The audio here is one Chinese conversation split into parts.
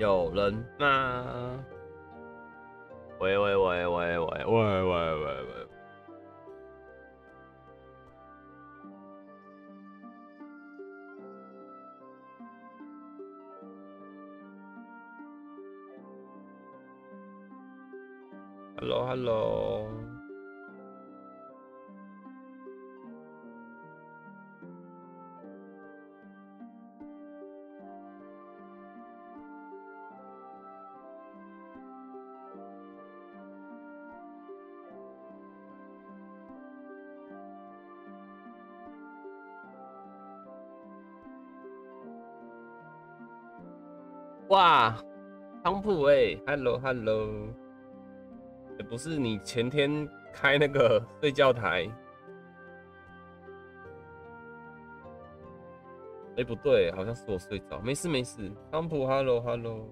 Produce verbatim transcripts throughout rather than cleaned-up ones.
有人吗？喂喂喂喂喂喂喂喂喂！Hello Hello， 哇，汤普哎 ，Hello Hello， 也不是你前天开那个睡觉台？哎、欸，不对，好像是我睡着，没事没事。汤普 ，Hello Hello。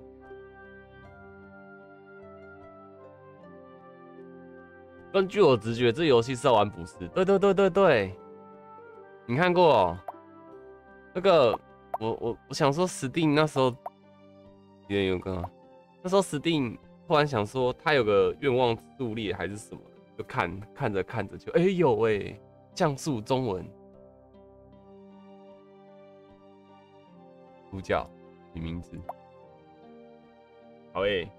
根据我直觉，这游戏是要玩捕食。对对对对对，你看过哦？那个，我我我想说，Steam 那时候也有个，那时候 Steam 突然想说，他有个愿望数列还是什么，就看看着看着就，哎、欸、有哎、欸，像素中文，主角取名字，好哎、欸，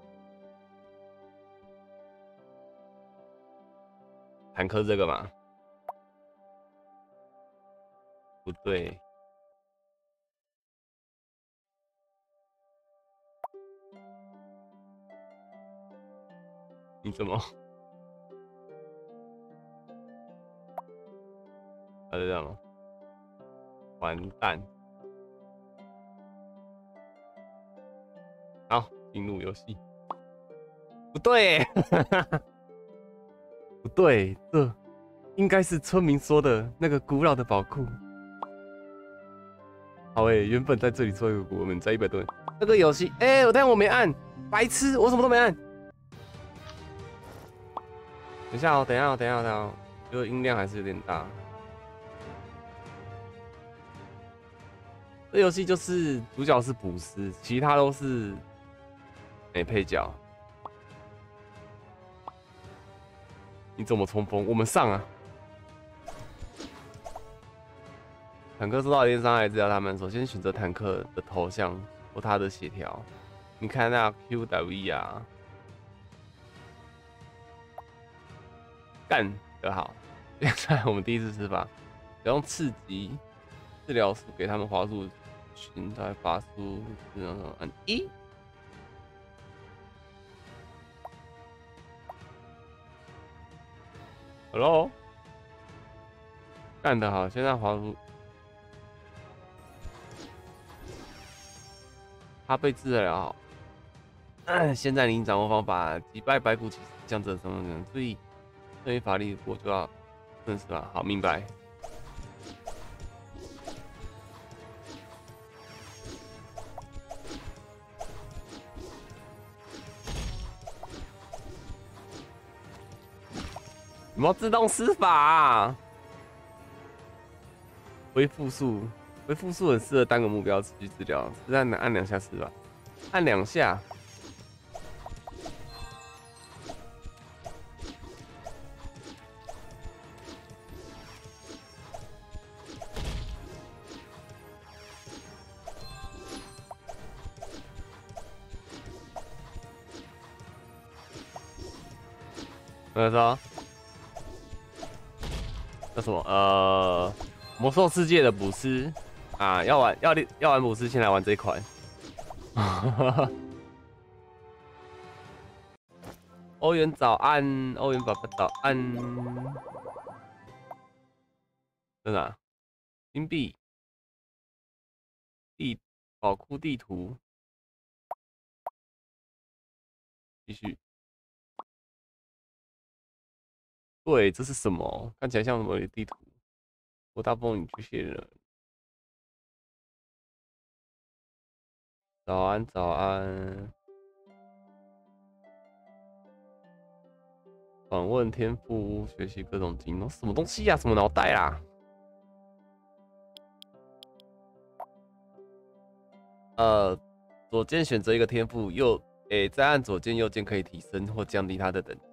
坦克这个嘛，不对。你怎么？他就这样吗？完蛋！好，进入游戏。不对、欸，不对，这应该是村民说的那个古老的宝库。好诶、欸，原本在这里做一个国门，在一百多人。这个游戏，哎、欸，我但我没按，白痴，我什么都没按。等一下哦，等一下哦，等一下哦，等一下哦，这个音量还是有点大。这游戏就是主角是捕师，其他都是没配角。你怎么冲锋？我们上啊！坦克受到一定伤害，治疗他们首先选择坦克的头像或他的血条。你看那 Q W 啊，干得好！现在我们第一次吃法，要用刺激治疗术给他们滑速群才发出这种按一。Hello， 干得好！现在滑速，他被治疗好。现在你已经掌握方法，击败白骨骑士将者什么人，注意，对于法力我就要认识了。好，明白。有没有自动施法、啊？恢复术，恢复术很适合单个目标持续治疗，实在能按两下施法，按两下。那说，那什么呃，魔兽世界的捕师啊，要玩要要玩捕师，先来玩这一款。欧元早安，欧元爸爸早安。在哪？金币地宝库地图，继续。对，这是什么？看起来像什么地图？我大风雨巨蟹人。早安，早安。访问天赋，学习各种技能，什么东西呀、啊？什么脑袋啦？呃， 左键选择一个天赋，右诶、再按左键右键可以提升或降低它的等级。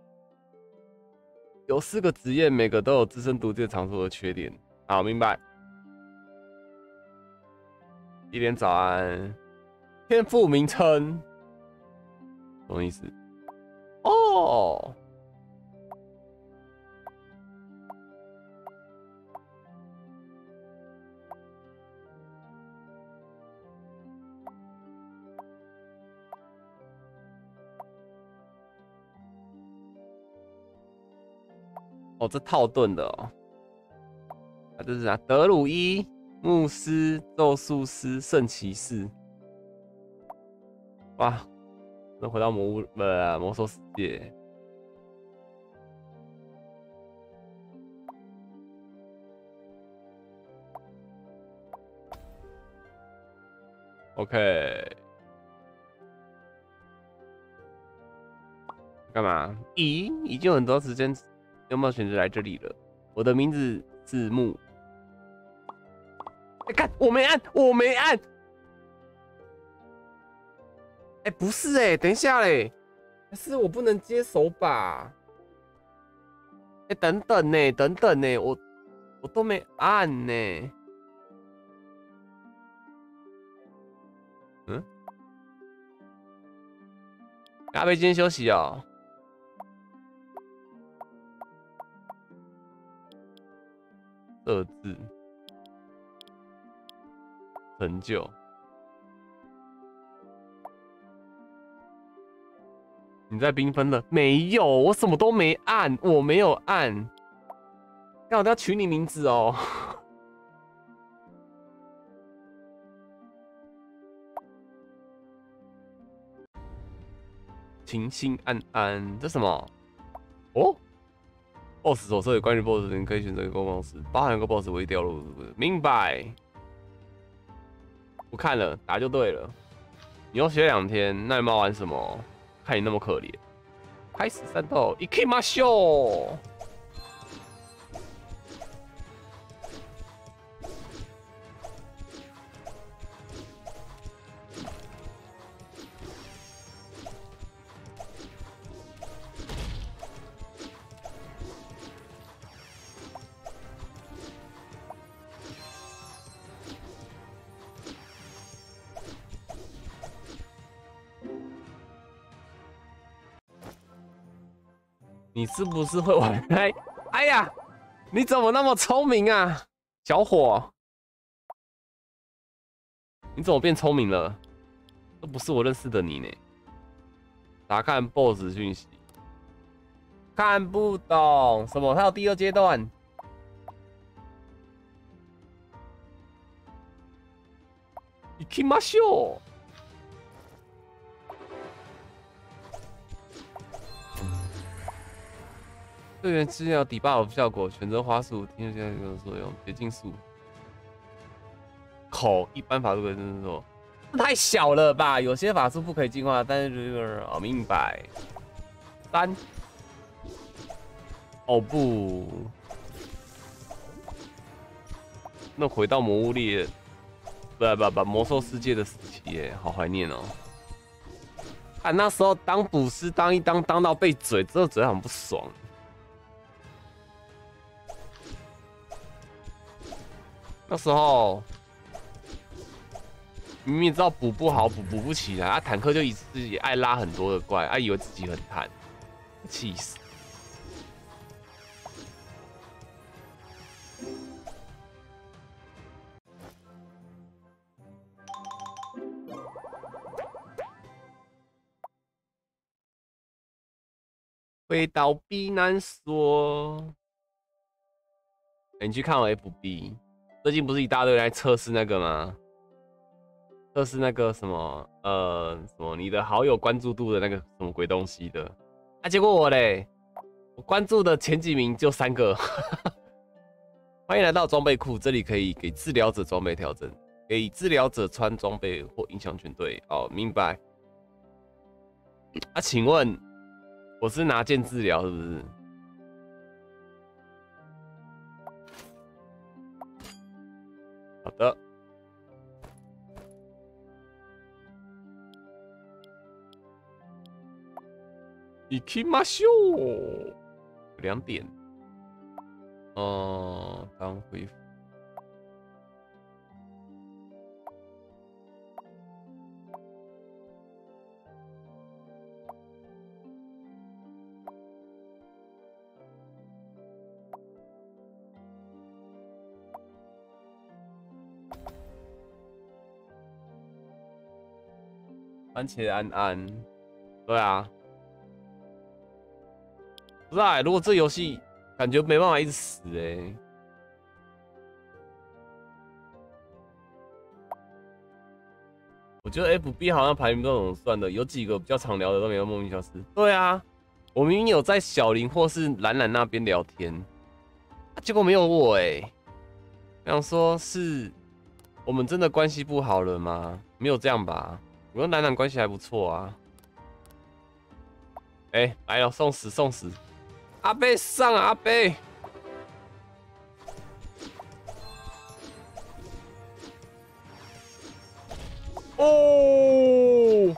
有四个职业，每个都有自身独特长处和缺点。好，明白。一连早安。天赋名称什么意思？哦。哦，这套盾的哦。啊，这是啥？德鲁伊、牧师、咒术师、圣骑士。哇，能回到魔物呃魔兽世界。OK。干嘛？咦，已经有很多时间，有没有选择来这里了？我的名字是木。哎、欸，看我没按，我没按。哎、欸，不是哎、欸，等一下嘞，是我不能接手把。哎、欸，等等呢、欸，等等呢、欸，我我都没按呢、欸。嗯？阿贝今天休息哦。设置。成就。你在缤纷了？没有，我什么都没按，我没有按。刚好要取你名字哦。晴心安安，这什么？哦 ，boss 手册有关于 boss 的，你可以选择一个方式，包含一个 boss 唯一掉落，明白？不看了，打就对了。你要学两天，那你们要玩什么？看你那么可怜。开始战斗，一 k 马秀。你是不是会玩？哎，哎呀，你怎么那么聪明啊，小伙？你怎么变聪明了？这不是我认识的你呢。查看 B O S S 讯息，看不懂什么？它有第二阶段。行きましょう。队员治疗底 buff 效果，选择滑鼠，听着现在有作用。捷径术，口一般法术可以这么做，太小了吧？有些法术不可以进化，但是哦，明白。三，哦不，那回到魔物猎，不不不，魔兽世界的时期耶，好怀念哦。啊，那时候当捕师当一当当到被嘴，真的嘴很不爽。那时候明明知道补不好，补补不起来，啊，坦克就一次也爱拉很多的怪，啊，以为自己很坦，气死！会倒闭难说。欸，你去看我 F B， 最近不是一大堆人来测试那个吗？测试那个什么呃什么你的好友关注度的那个什么鬼东西的啊？结果我嘞，我关注的前几名就三个。欢迎来到装备库，这里可以给治疗者装备调整，给治疗者穿装备或影响全队。哦，明白。啊，请问我是拿剑治疗是不是？好的。 行きましょう。两点。哦、呃，刚恢复。番茄安安，对啊，不是啊，如果这游戏感觉没办法一直死哎、欸，我觉得 F B 好像排名都很算的，有几个比较常聊的都没有莫名消失。对啊，我明明有在小林或是懒懒那边聊天，啊、结果没有我哎、欸，想说是我们真的关系不好了吗？没有这样吧？我跟懒懒关系还不错啊。哎、欸，来了，送死送死！阿贝上啊，阿贝！哦！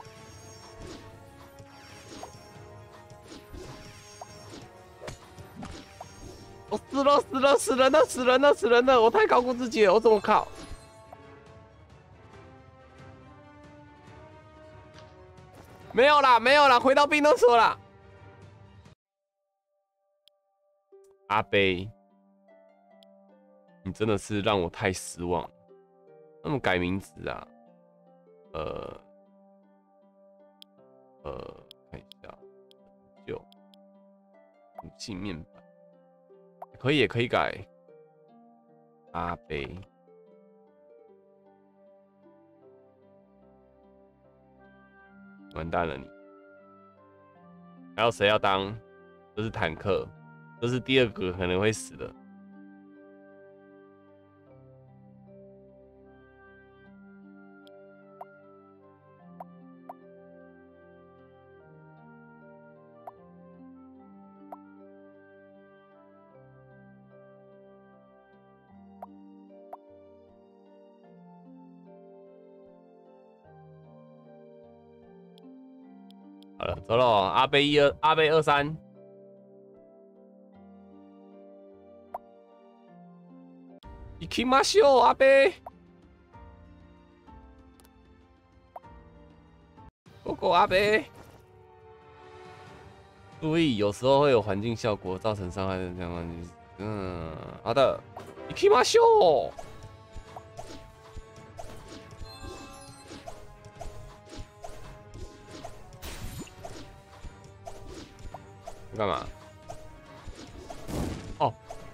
我死了死了死人了死人了死人了！我太高估自己了，我怎么靠？没有啦没有啦，回到兵都说啦。阿贝，你真的是让我太失望了。那么改名字啊？呃呃，看一下，就武器面板，可以也可以改。阿贝，完蛋了你！还有谁要当？这是坦克，这是第二个可能会死的。好了，走了，阿贝一二，阿贝二三。行きましょう，阿贝。Go go，阿贝。注意，有时候会有环境效果造成伤害的相关。嗯，好的。行きましょう。干嘛？哦。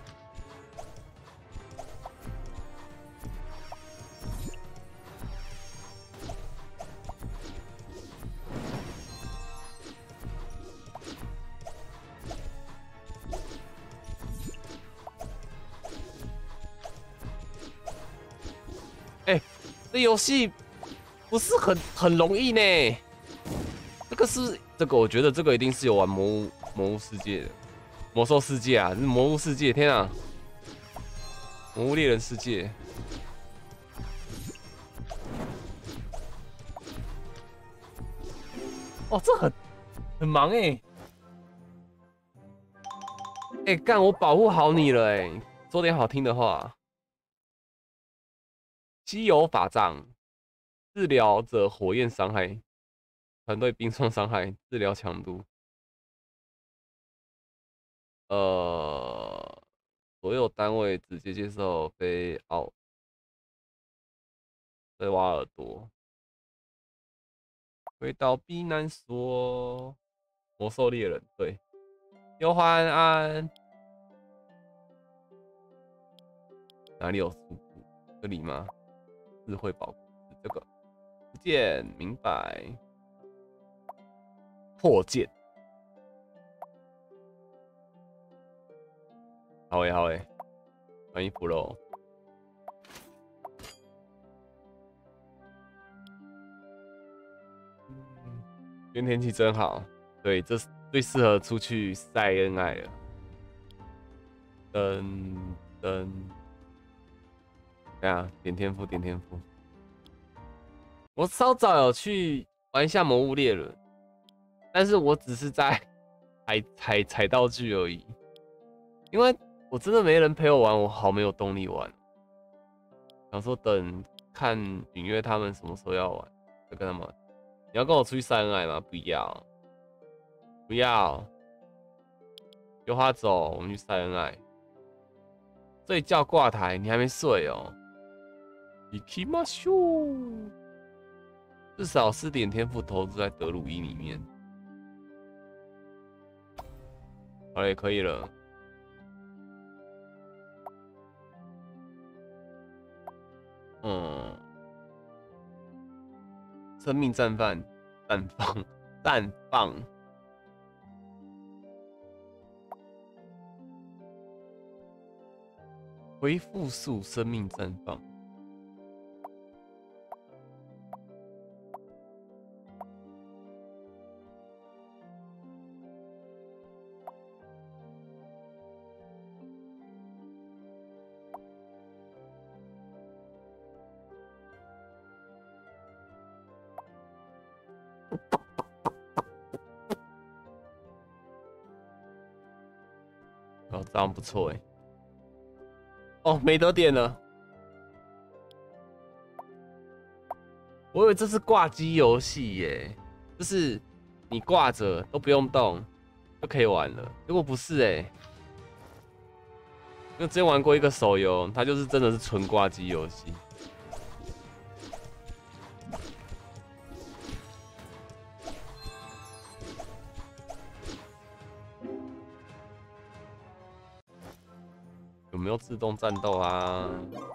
哎、欸，这游戏不是很很容易呢。这个是这个，我觉得这个一定是有玩魔物魔物世界的魔兽世界啊，这是魔物世界！天啊，魔物猎人世界。哦，这很很忙哎、欸！哎、欸，干，我保护好你了哎、欸，说点好听的话。稀有法杖，治疗者火焰伤害，团队冰霜伤害，治疗强度。呃，所有单位直接接受非奥非瓦尔多。回到避难所，魔兽猎人对，有欢安，哪里有书库？这里吗？智慧宝库是这个，不见，明白。破剑，好诶、欸、好诶、欸，穿衣服喽。今天天气真好，对，这是最适合出去晒恩爱了。噔噔，对啊，点天赋，点天赋。我稍早有去玩一下魔物猎人，但是我只是在踩踩踩道具而已。因为我真的没人陪我玩，我好没有动力玩。想说等看允月他们什么时候要玩，再跟他们玩。你要跟我出去晒恩爱吗？不要，不要，有话走，我们去晒恩爱。睡觉挂台，你还没睡哦？行きましょう。至少是点天赋投资在德鲁伊里面。好了，也可以了。嗯，生命绽放，绽放，绽放。恢复术，生命绽放。哦，这样不错哎。哦，没得点了。我以为这是挂机游戏耶，就是你挂着都不用动就可以玩了。结果不是哎，因为之前玩过一个手游，它就是真的是纯挂机游戏。有没有自动战斗啊？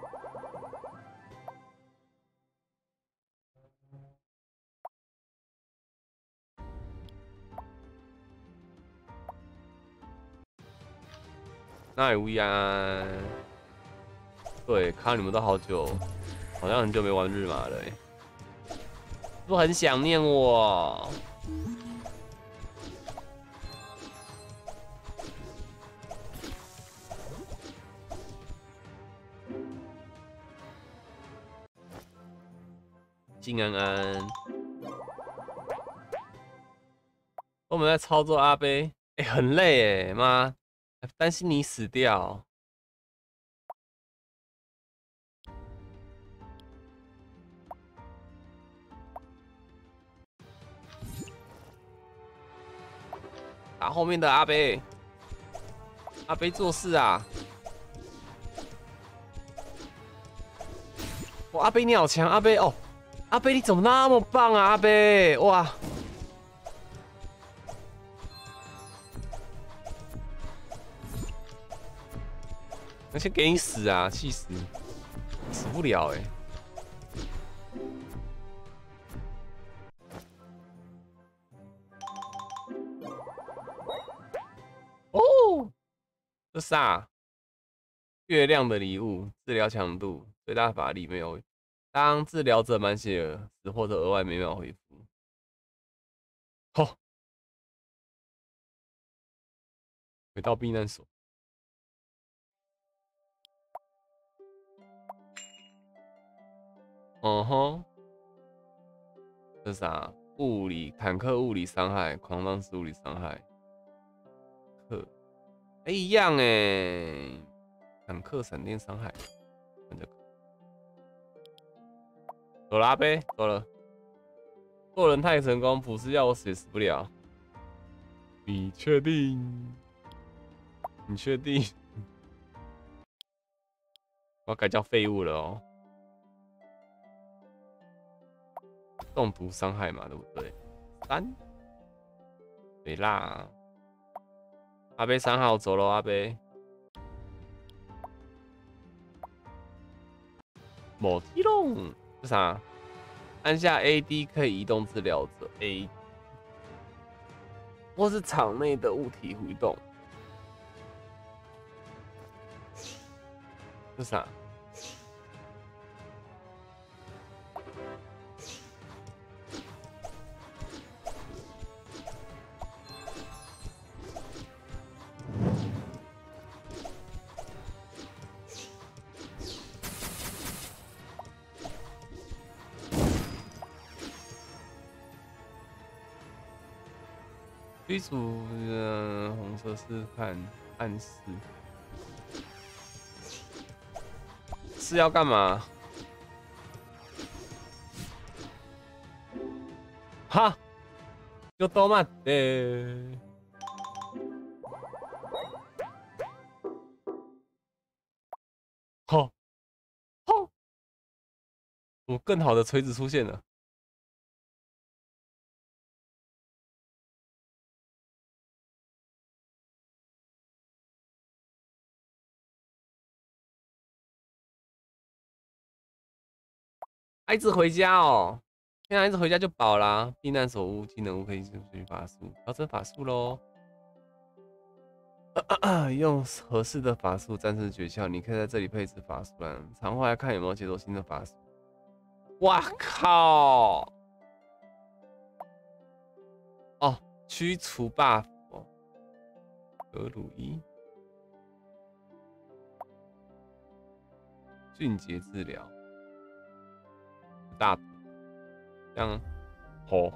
那也无呀。对，看到你们都好久，好像很久没玩日麻了，是不是很想念我？静安安，我们在操作阿贝，哎、欸，很累哎，妈，担心你死掉。打后面的阿贝，阿贝做事啊！哇，阿贝你好强，阿贝哦，阿贝你怎么那么棒啊，阿贝哇！那先给你死啊，气死！死不了哎、欸。哦，这啥？月亮的礼物，治疗强度，最大法力没有。当治疗者满血时或者额外每秒恢复。好，回到避难所。嗯哼，这啥？物理坦克物理伤害，狂浪式物理伤害。克，哎、欸，一样哎、欸。坦克闪电伤害，看这个。走了阿贝，走了。做人太成功，普世要我死也死不了。你确定？你确定？我要改叫废物了哦。中毒伤害嘛，对不对？三，对啦。阿贝三号走喽，阿贝。某提龙是啥？按下 A D 可以移动治疗者 A， 或是场内的物体互动。是啥？ 驱逐，嗯、呃，红色是看暗示是要干嘛？哈，就多嘛的。好，好，我更好的锤子出现了。一直回家哦，现在一直回家就饱啦。避难所物、技能物可以继续法术，调整法术喽。用合适的法术战胜诀窍，你可以在这里配置法术栏，常回来看有没有解锁新的法术。哇靠！哦，驱除 buff 哦，格鲁伊，迅捷治疗，大这样吼。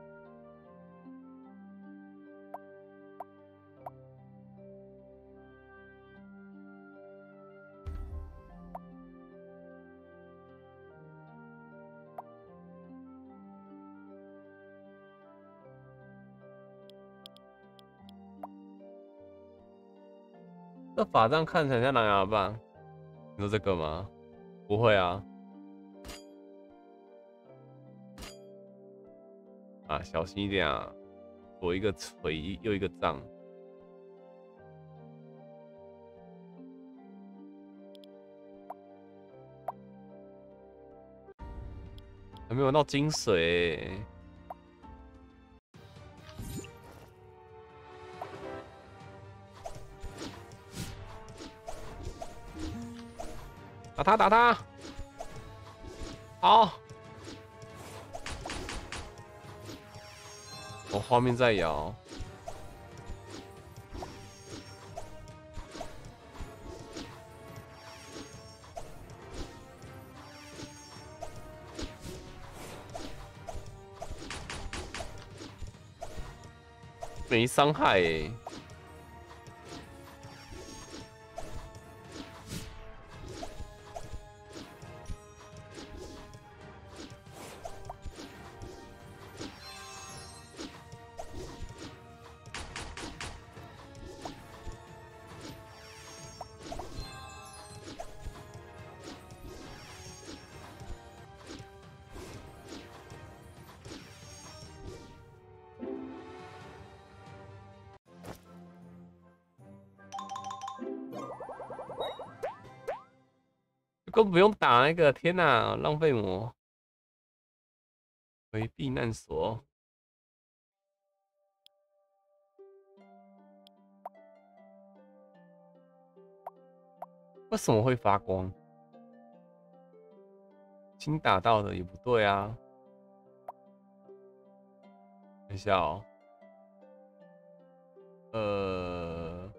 这法杖看起来像狼牙棒，你说这个吗？不会啊。啊，小心一点啊！左一个锤，右一个杖。还没有到金水、欸。打他，打他！好。我、哦、画面在摇。没伤害欸。根本不用打那个，天哪，浪费魔！回避难所。为什么会发光？新打到的也不对啊。等一下哦。呃，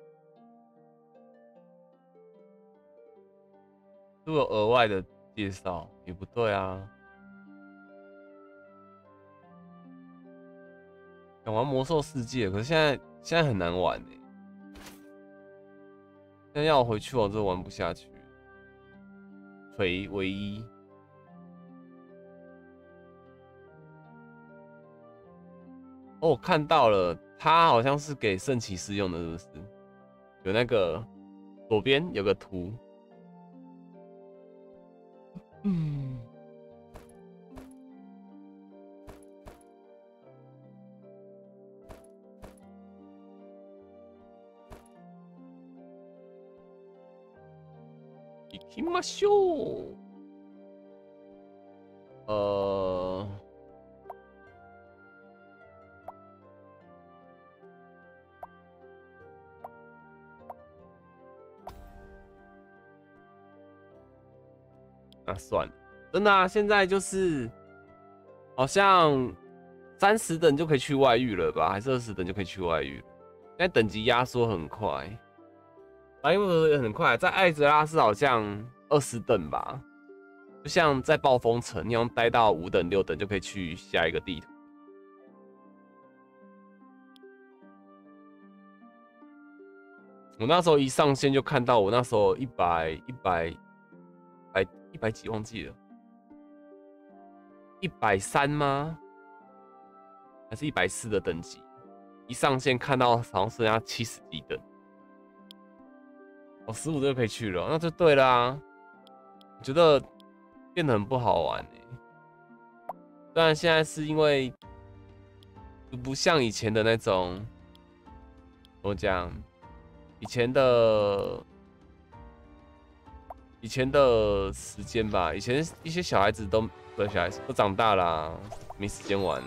如果有额外的介绍也不对啊。想玩魔兽世界，可是现在现在很难玩哎、欸。现在要我回去，我真玩不下去。锤唯一。哦，我看到了，它好像是给圣骑士用的，是不是？有那个左边有个图。嗯。行きましょう。呃，那、啊、算了，真的啊，现在就是好像三十等就可以去外域了吧？还是二十等就可以去外域了？现在等级压缩很快，反应也很快，在艾泽拉斯好像二十等吧。就像在暴风城，你要待到五等六等就可以去下一个地图。 我那时候一上线就看到，我那时候一百一百一百一百几忘记了，一百三吗？还是一百四的等级？一上线看到好像剩下七十几等，哦，十五就可以去了，那就对啦、啊。我觉得变得很不好玩哎、欸。虽然现在是因为不像以前的那种，怎么讲？以前的以前的时间吧，以前一些小孩子都不是小孩子都长大啦，没时间玩了。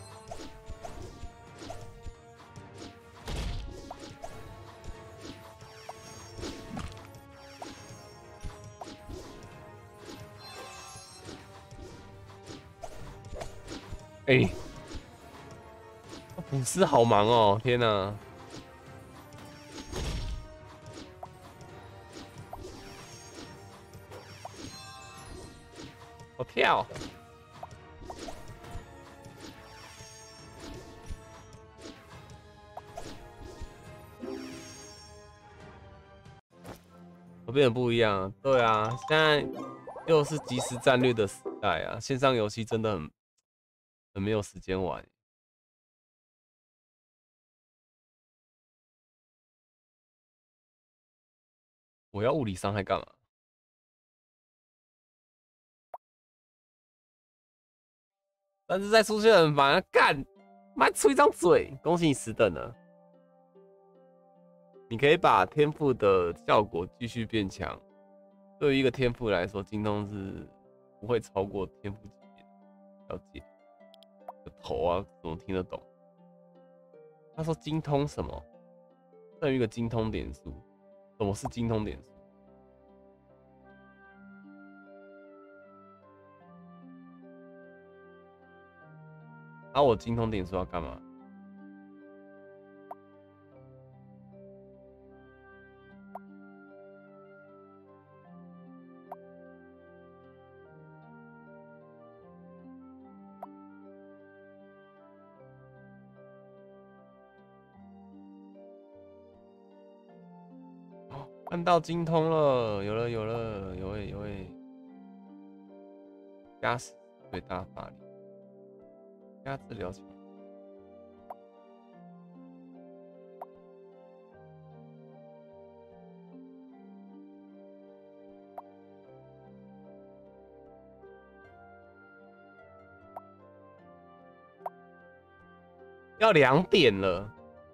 哎、欸，捕师好忙哦，天哪！我跳。我变得不一样，对啊，现在又是即时战略的时代啊，线上游戏真的很很没有时间玩。我要物理伤害干嘛？但是再出现很烦，干，妈出一张嘴，恭喜你十等了。你可以把天赋的效果继续变强。对于一个天赋来说，精通是不会超过天赋级别的。了解。头啊，怎么听得懂？他说精通什么？等于一个精通点数。什么是精通点数？啊，我精通点数要干嘛？看到精通了，有了有了，有诶有诶，加十最大法力，加治疗强，要两点了。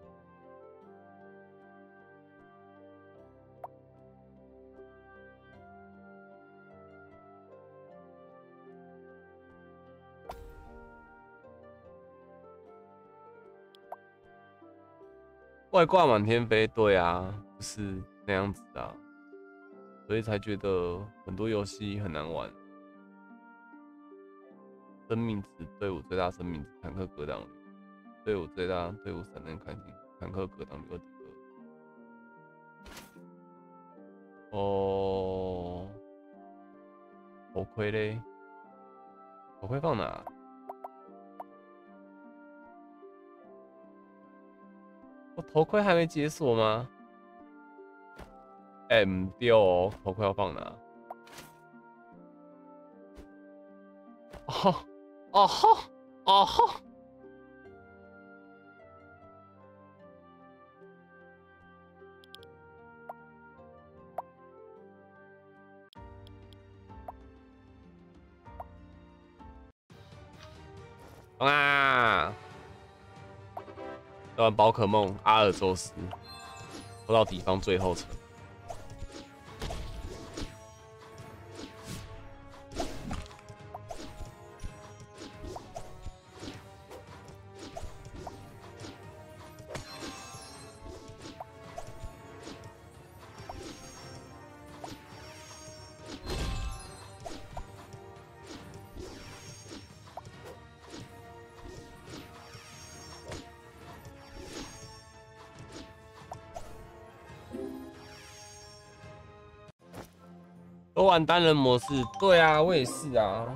外挂满天飞，对啊，不是那样子啊，所以才觉得很多游戏很难玩。生命值队伍最大生命值，坦克格挡率，队伍最大队伍闪电开心，坦克格挡率二点二。哦，头盔嘞？头盔放哪？我头盔还没解锁吗？哎、欸，唔对哦，头盔要放哪？哦哦吼哦吼！啊！玩宝可梦阿尔宙斯，拖到敌方最后层。都玩单人模式，对啊，我也是啊。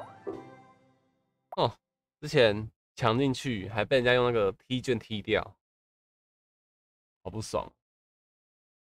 哦，之前抢进去还被人家用那个踢卷踢掉，好不爽。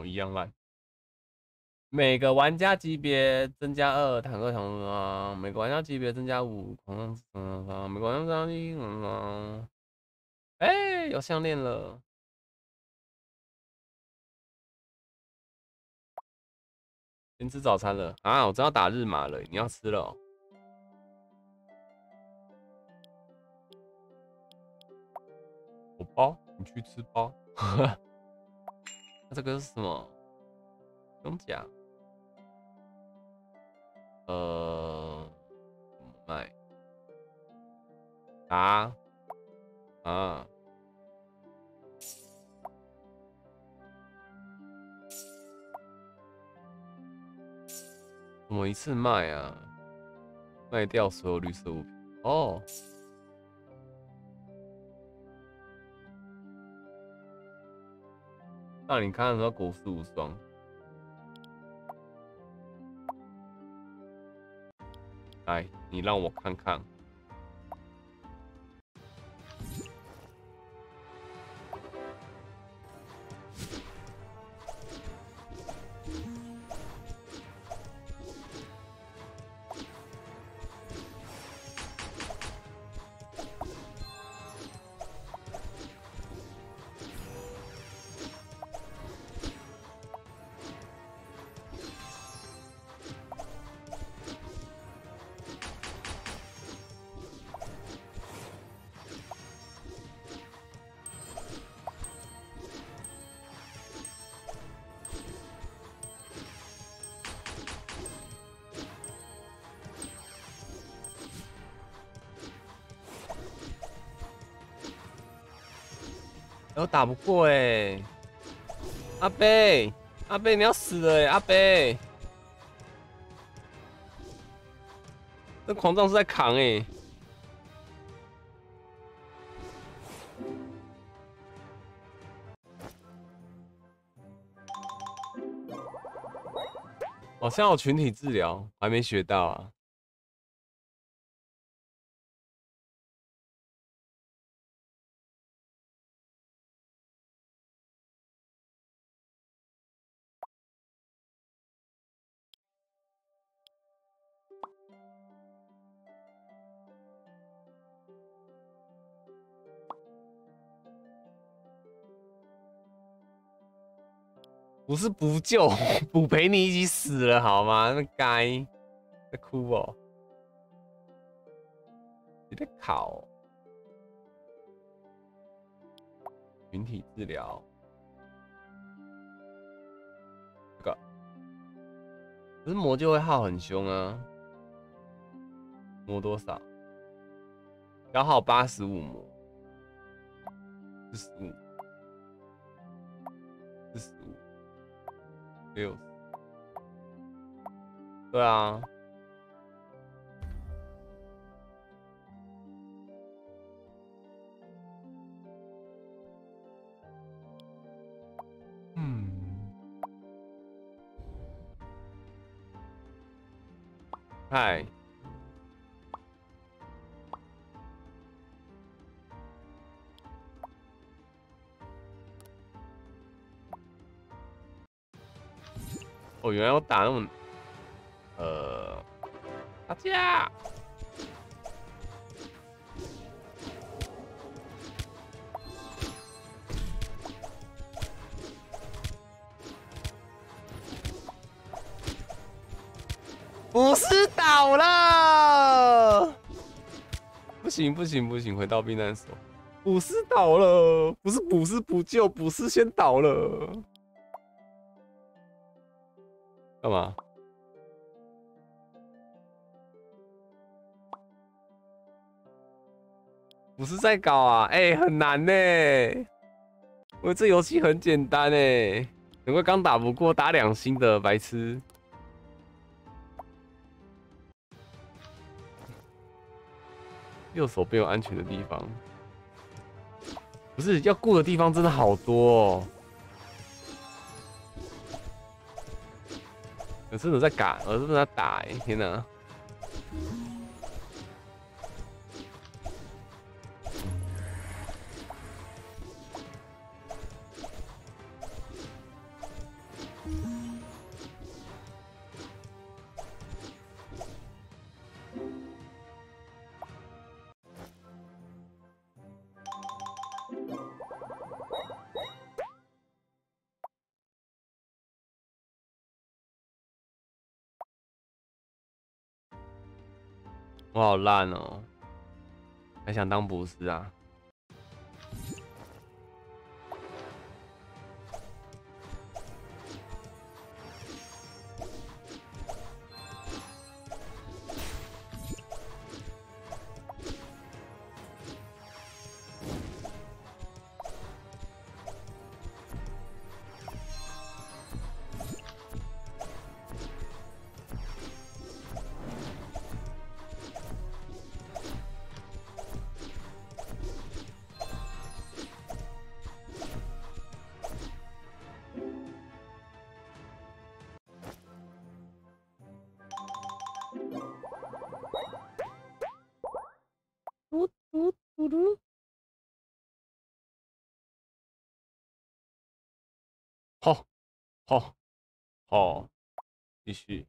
一样烂。每个玩家级别增加二，坦克强啊！每个玩家级别增加五，狂浪嗯啊！每个玩家增加一，嗯啊！哎，有项链了。先吃早餐了啊！我真要打日麻了，你要吃了、喔？我包，你去吃包。那这个是什么？胸甲。呃，怎么卖？啊啊！怎么一次卖啊？卖掉所有绿色物品哦。那你看说国士无双，来，你让我看看。我打不过哎、欸，阿贝，阿贝你要死了哎、欸，阿贝，这狂杖是在扛哎、欸，好像有群体治疗，还没学到啊。不是不救，不陪你一起死了好吗？那该在哭哦、喔，你在考、喔、群体治疗，这个可是魔就会耗很凶啊，魔多少？消耗八十五魔，四十五，四十五。六，对啊，嗯，嗨，哦，原来我打那么，呃，打架。捕食倒了，不行不行不行，回到避难所。捕食倒了，不是捕食不救，捕食先倒了。干嘛？不是在搞啊？哎、欸，很难呢、欸。我这游戏很简单哎、欸，难怪刚打不过，打两星的白痴。右手边有安全的地方，不是要顾的地方真的好多哦。我真的在打，我真的在打哎、欸！天哪！ 我好烂哦，还想当捕师啊？嘟嘟嘟嘟。好，好，好，继续。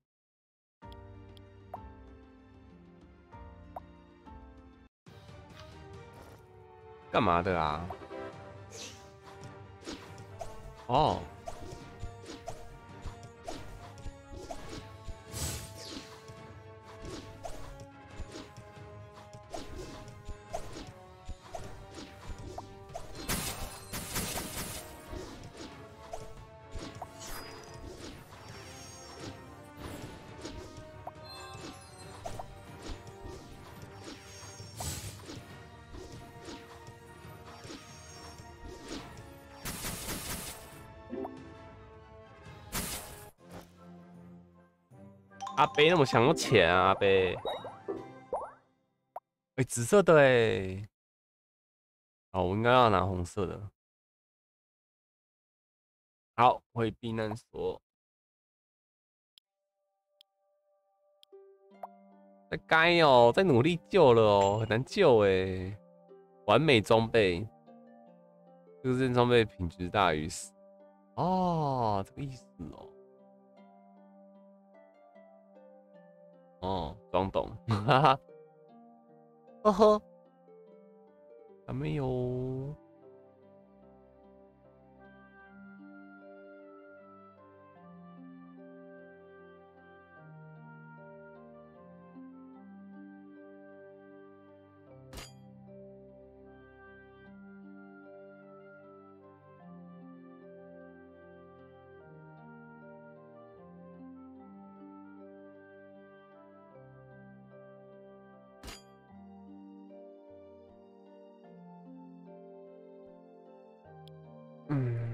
干嘛的啊？哦。阿贝那么想要钱啊，阿贝。哎、欸，紫色的哎。好，我应该要拿红色的。好，回避难所。在该哦，在努力救了哦，很难救哎。完美装备，这件装备品质大于死。哦，这个意思哦。哦，装懂，哈哈，呵呵，还没有。嗯，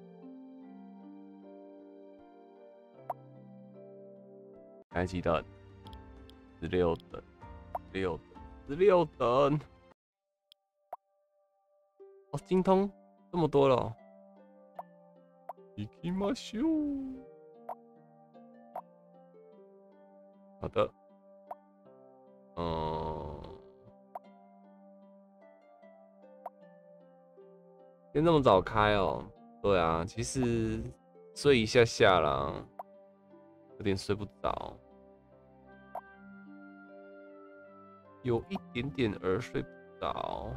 开几等？十六等，六等，十六等。哦，精通这么多了、哦。行きましょう。好的。嗯，天这么早开哦？对啊，其实睡一下下啦，有点睡不着，有一点点儿睡不着。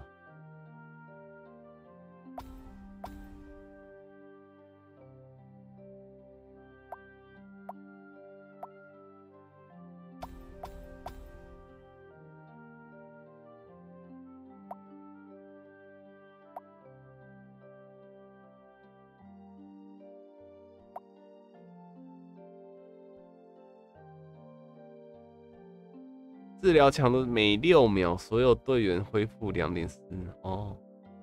治疗强度每六秒，所有队员恢复两点四。哦，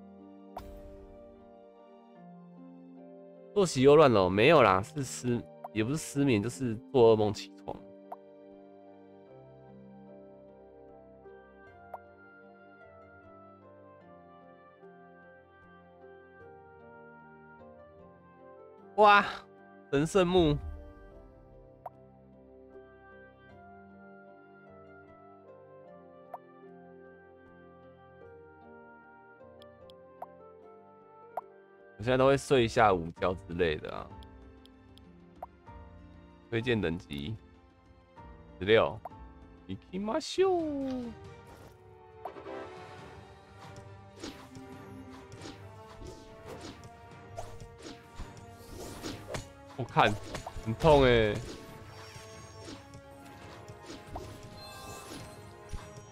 作息又乱了？没有啦，是失，也不是失眠，就是做噩梦起床。哇，神圣木。我现在都会睡一下午觉之类的啊。推荐等级十六，行きましょう。我看很痛哎、欸。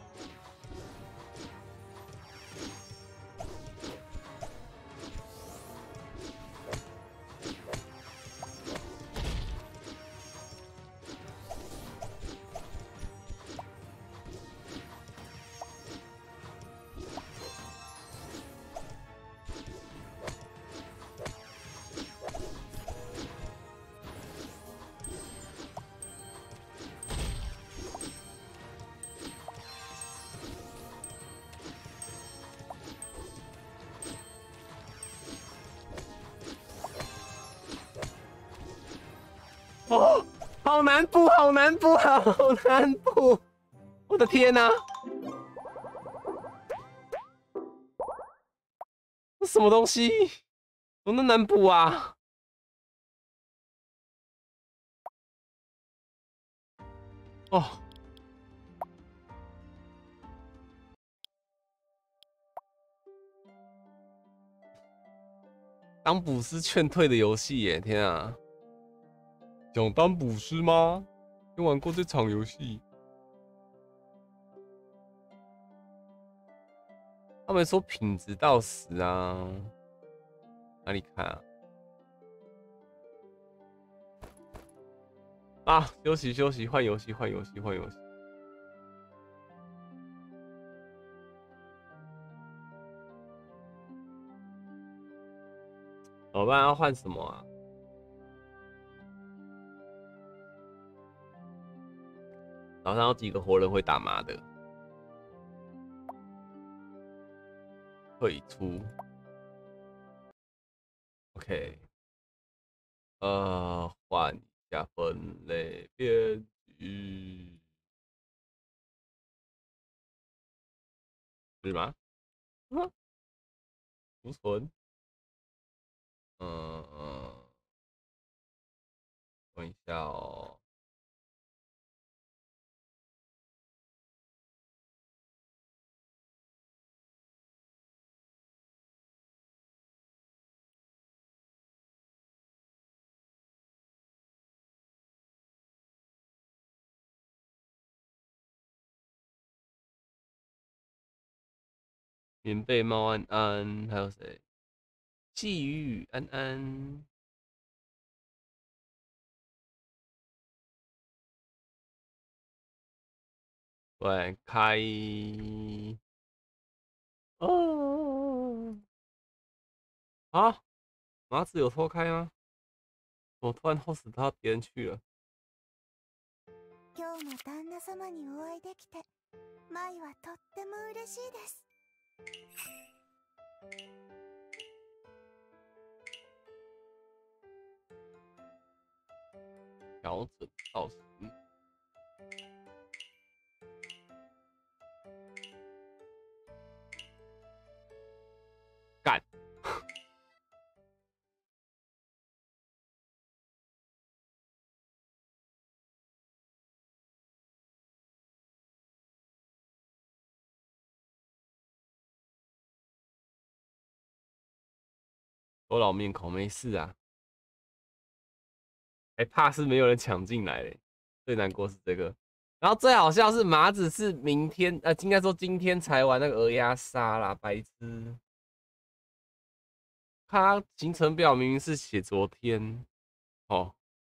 哦，好难补，好难补，好难补！我的天哪、啊，这什么东西？怎么那么难补啊？哦，当捕师劝退的游戏耶！天啊，想当捕师吗？没玩过这场游戏。他们说品质到死啊，哪里看啊？啊，休息休息，换游戏换游戏换游戏。怎么办？要换什么啊？早上有几个活人会打麻的？退出。OK。呃，换一下分类编辑，是吗？嗯，储存。嗯嗯，等一下哦。棉被猫安安，还有谁？季雨安安。对，开。哦。啊，麻子有偷开吗？我突然 host 到别人去了。 今日も旦那様にお会いできて、舞はとっても嬉しいです。 调整造型。干。我老面孔没事啊。哎、欸，怕是没有人抢进来嘞，最难过是这个。然后最好笑是麻子是明天，呃，应该说今天才玩那个鹅鸭杀啦，白痴。他行程表明明是写昨天，哦。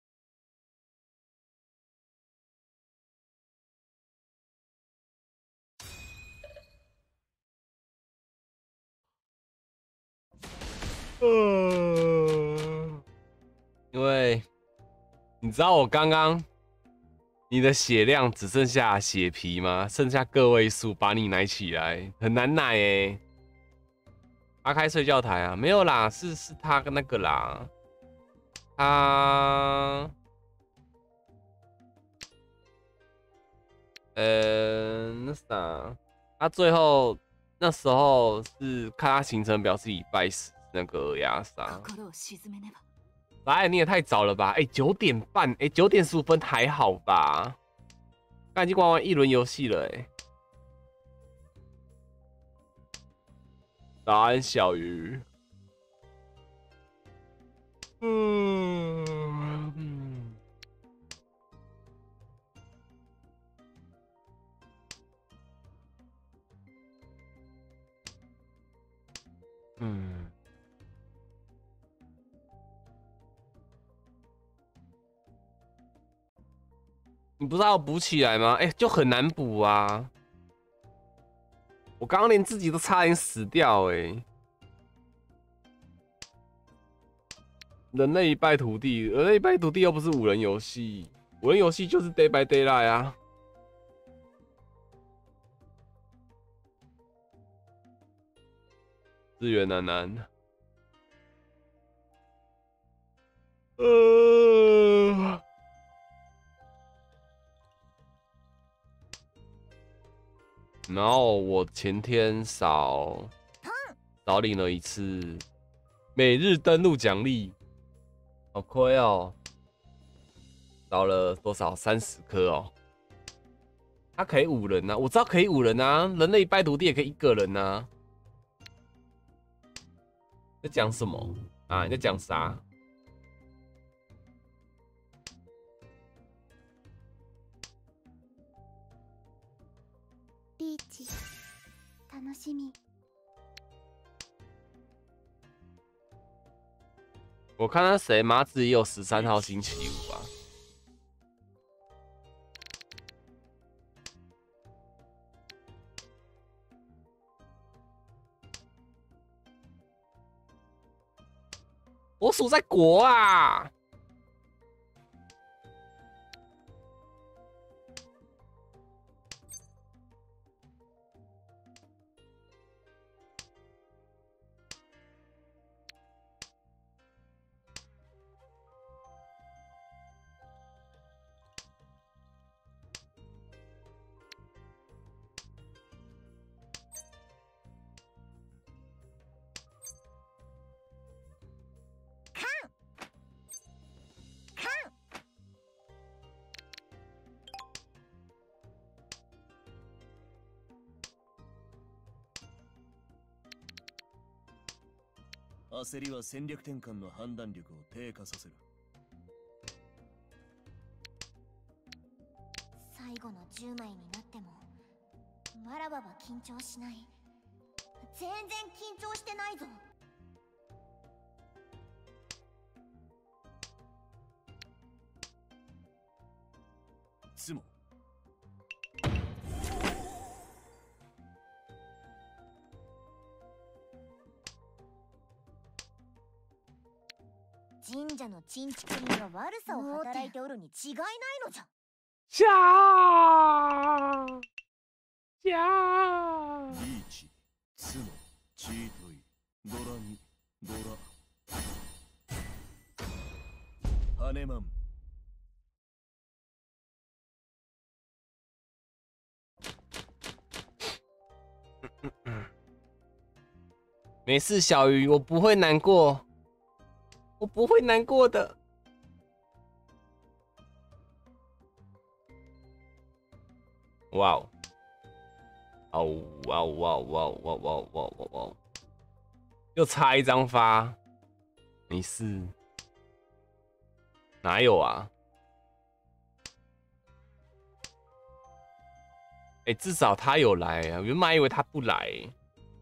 呃，因为你知道我刚刚你的血量只剩下血皮吗？剩下个位数，把你奶起来很难奶哎、欸。阿开睡觉台啊，没有啦，是是他跟那个啦，他，呃，那啥，他最后那时候是看他行程表是礼拜四那个亚莎。来，你也太早了吧？哎、欸，九点半，哎、欸，九点十五分还好吧？刚已经玩完一轮游戏了、欸，哎。早安，小鱼。嗯嗯嗯，你不知道要补起来吗？哎、欸，就很难补啊！我刚刚连自己都差点死掉、欸，哎。人类一败涂地，人类一败涂地又不是五人游戏，五人游戏就是 day by daylight 啊。资源难难。呃， 然后我前天少少领了一次每日登录奖励，好亏哦，少了多少？三十颗哦。它可以五人啊，我知道可以五人啊，人类拜徒弟也可以一个人啊。在讲什么啊？你在讲啥？ リーチ楽しみ。 我看他谁，麻子也有十三号星期五吧。我属在国啊。 焦りは戦略転換の判断力を低下させる。 最後のじゅうまいになってもマラバは緊張しない。全然緊張してないぞ。 つも神社のチンチクリンが悪さを働いておるに違いないのじゃ。 じゃーじゃーリーチ、ツノ、チートイ、ドラミ、ドラハネマン。 没事，小鱼，我不会难过，我不会难过的。哇哦！哦哇哦哇哦哇哦哇哦哇哦哇哦哇哦！又差一张发，没事，哪有啊？哎、欸，至少他有来啊！原本还以为他不来、欸，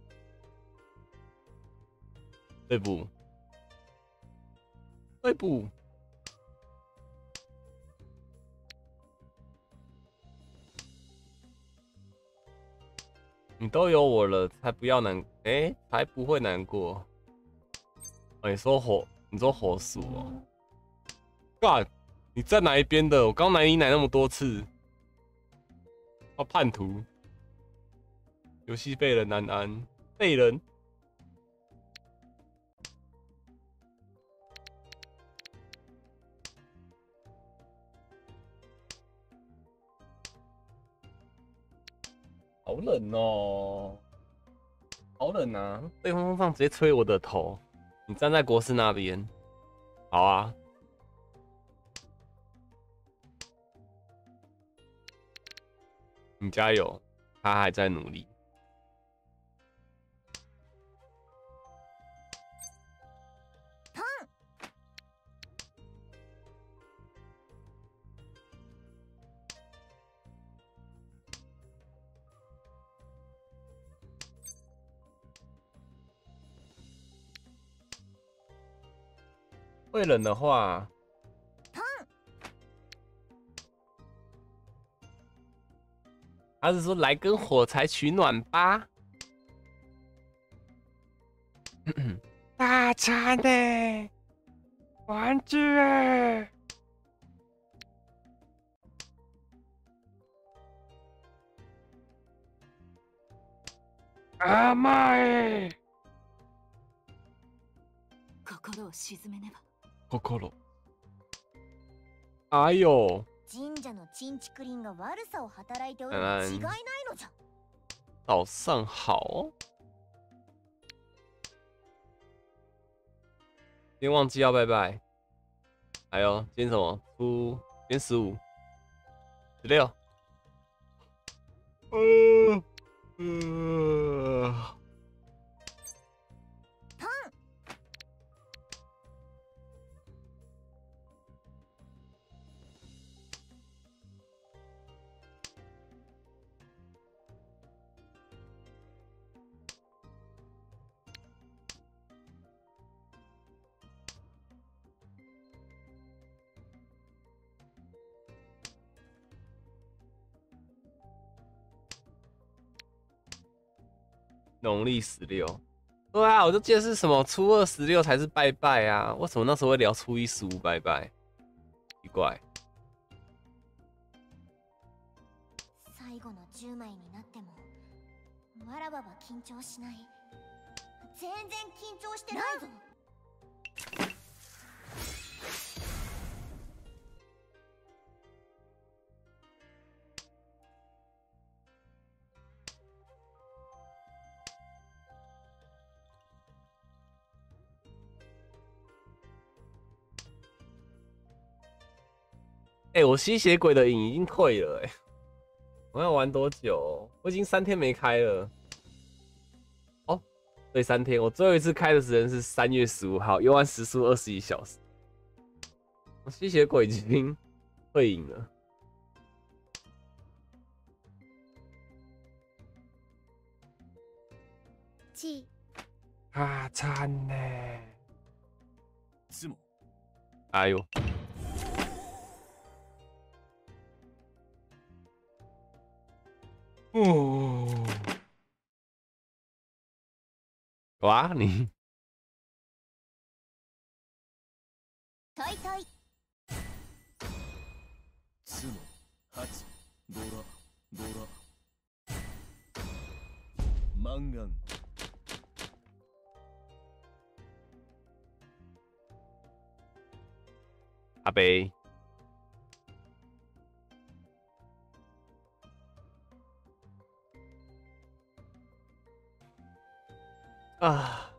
对不？对不？你都有我了，才不要难，哎、欸，才不会难过。哦，你说火，你说火鼠哦 ？God， 你站哪一边的？我刚奶你奶那么多次。哦，叛徒，游戏废人难安，废人。好冷哦，好冷啊！对方风扇直接吹我的头。你站在国师那边，好啊。你加油，他还在努力。会冷的话，他是说来根火柴取暖吧。大餐呢？玩具哎！甘い。 心を鎮めねば。 心。哎呦！ 神社のチンチクリンが悪さを働いておるに違いないのじゃ。 早上好哦。今天忘记要拜拜。还有今天什么？初今天十五、十六。呃呃。农历十六，对啊，我就记得是什么初二十六才是拜拜啊，为什么那时候会聊初一十五拜拜？奇怪。 最後のじゅうまいになっても、わらばは緊張しない。全然緊張してないぞ。 哎、欸，我吸血鬼的瘾已经退了哎、欸，我要玩多久？我已经三天没开了。哦，对，三天。我最后一次开的时间是三月十五号，游玩时速二十一小时。我吸血鬼已经退瘾了。 七。 啊，惨呢！ つも。 哎呦。哦，哇，你トイトイ。 つも。初。ドラ。ドラ。マンガン。 阿北。啊，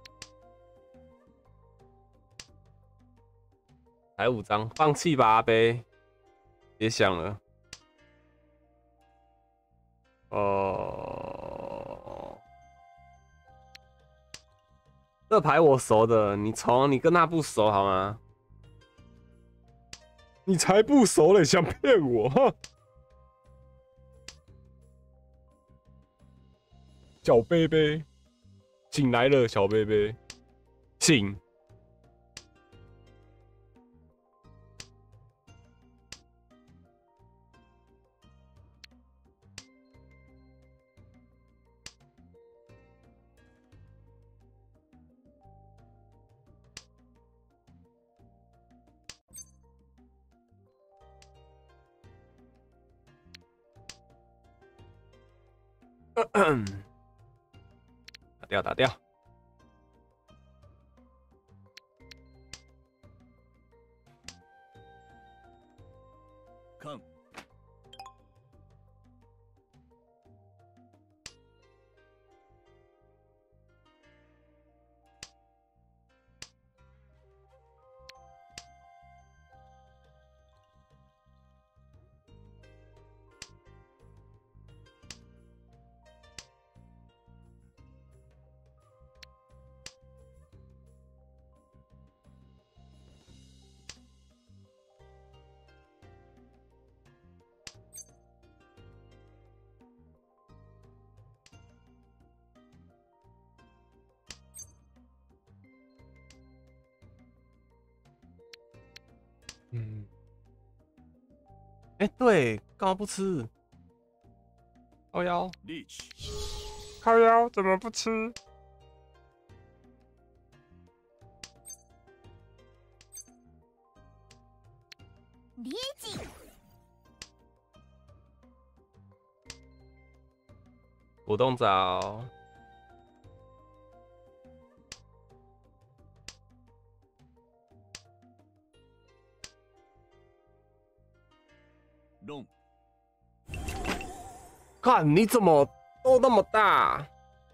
才五张，放弃吧，阿杯，别想了。哦，这牌我熟的，你从你跟他不熟好吗？你才不熟嘞，想骗我哈！小贝贝。醒来了，小贝贝，醒。打掉，打掉。 看。 嗯，哎、欸，对，干嘛不吃？靠腰，靠腰，怎么不吃？ リーチ。 果冻枣。 龙。 看你怎么都那么大。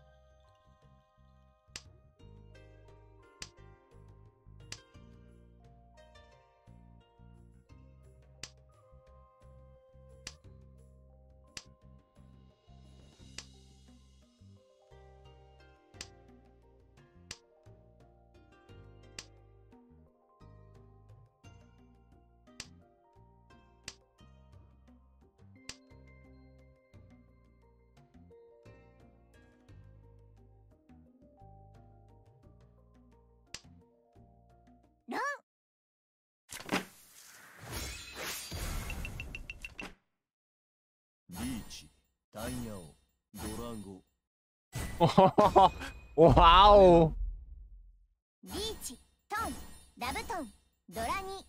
リーチ、タンヤオ、ドラゴ。 哇哦！ リーチ、トン、ラブトン、ドラニ。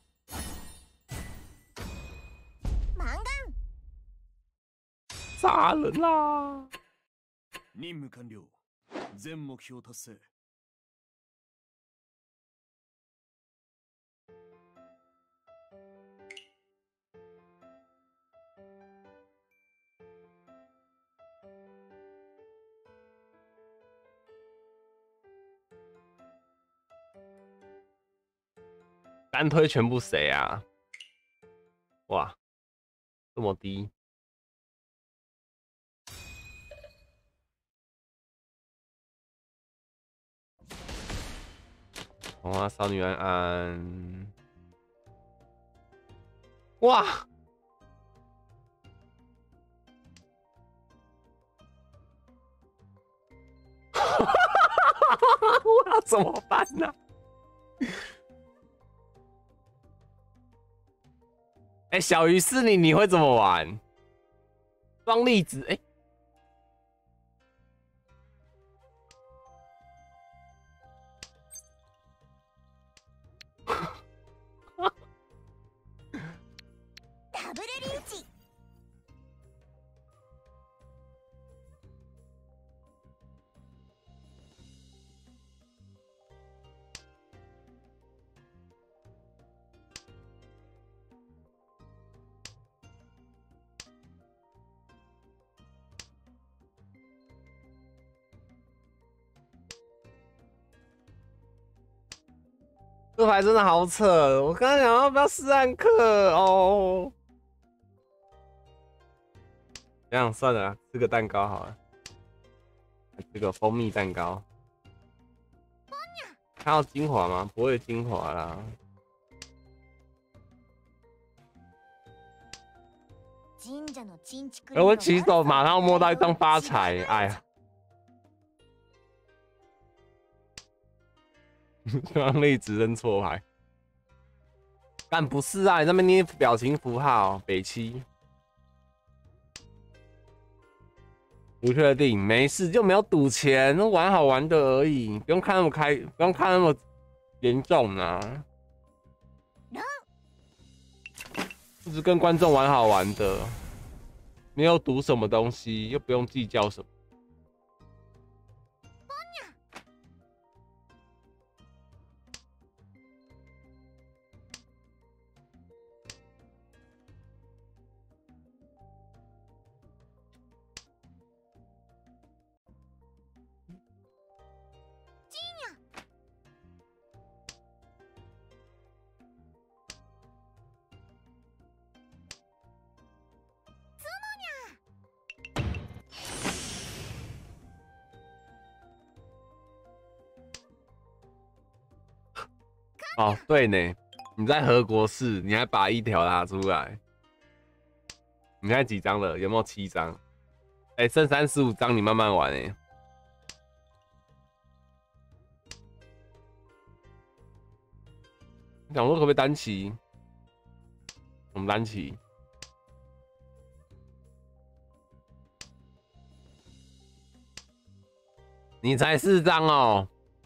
マンガン。 杀人啦！ 任務完了。全目標達成。 单推全部谁啊？哇，这么低！红花少女安安，哇！我要怎么办呢、啊？哎、欸，小鱼是你，你会怎么玩？双粒子，哎、欸。 ダブルリーチ。 这牌真的好扯！我刚刚想要不要试暗克哦？这样算了，吃个蛋糕好了，这个蜂蜜蛋糕。它要精华吗？不会精华啦。而我起手马上摸到一张发财，哎呀！刚粒子扔错牌，但不是啊！你那边捏表情符号，北七，不确定，没事，就没有赌钱，玩好玩的而已，不用看那么开，不用看那么严重啊。就是跟观众玩好玩的，没有赌什么东西，又不用计较什么。哦，对呢，你在和国市，你还把一条拿出来，你看几张了？有没有七张？哎、欸，剩三十五张，你慢慢玩哎、欸。想说可不可以单骑？我们单骑。你才四张哦。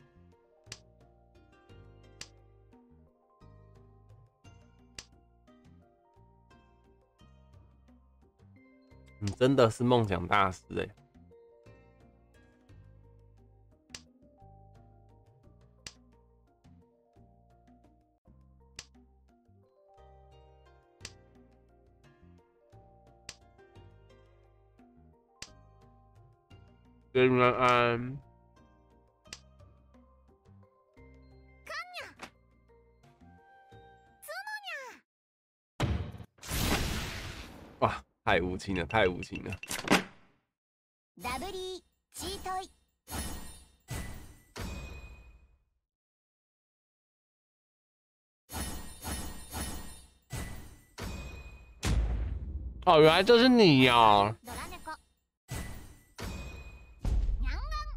你真的是梦想大师哎、欸！ 平安安。哇，太无情了，太无情了。 ダブリーチートイ。 哦，原来这是你呀、啊！ ドラネコ。ニャンガン。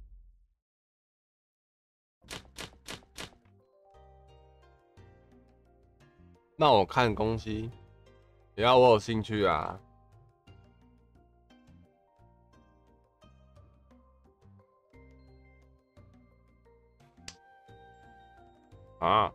那我看东西，只要我有兴趣啊。啊。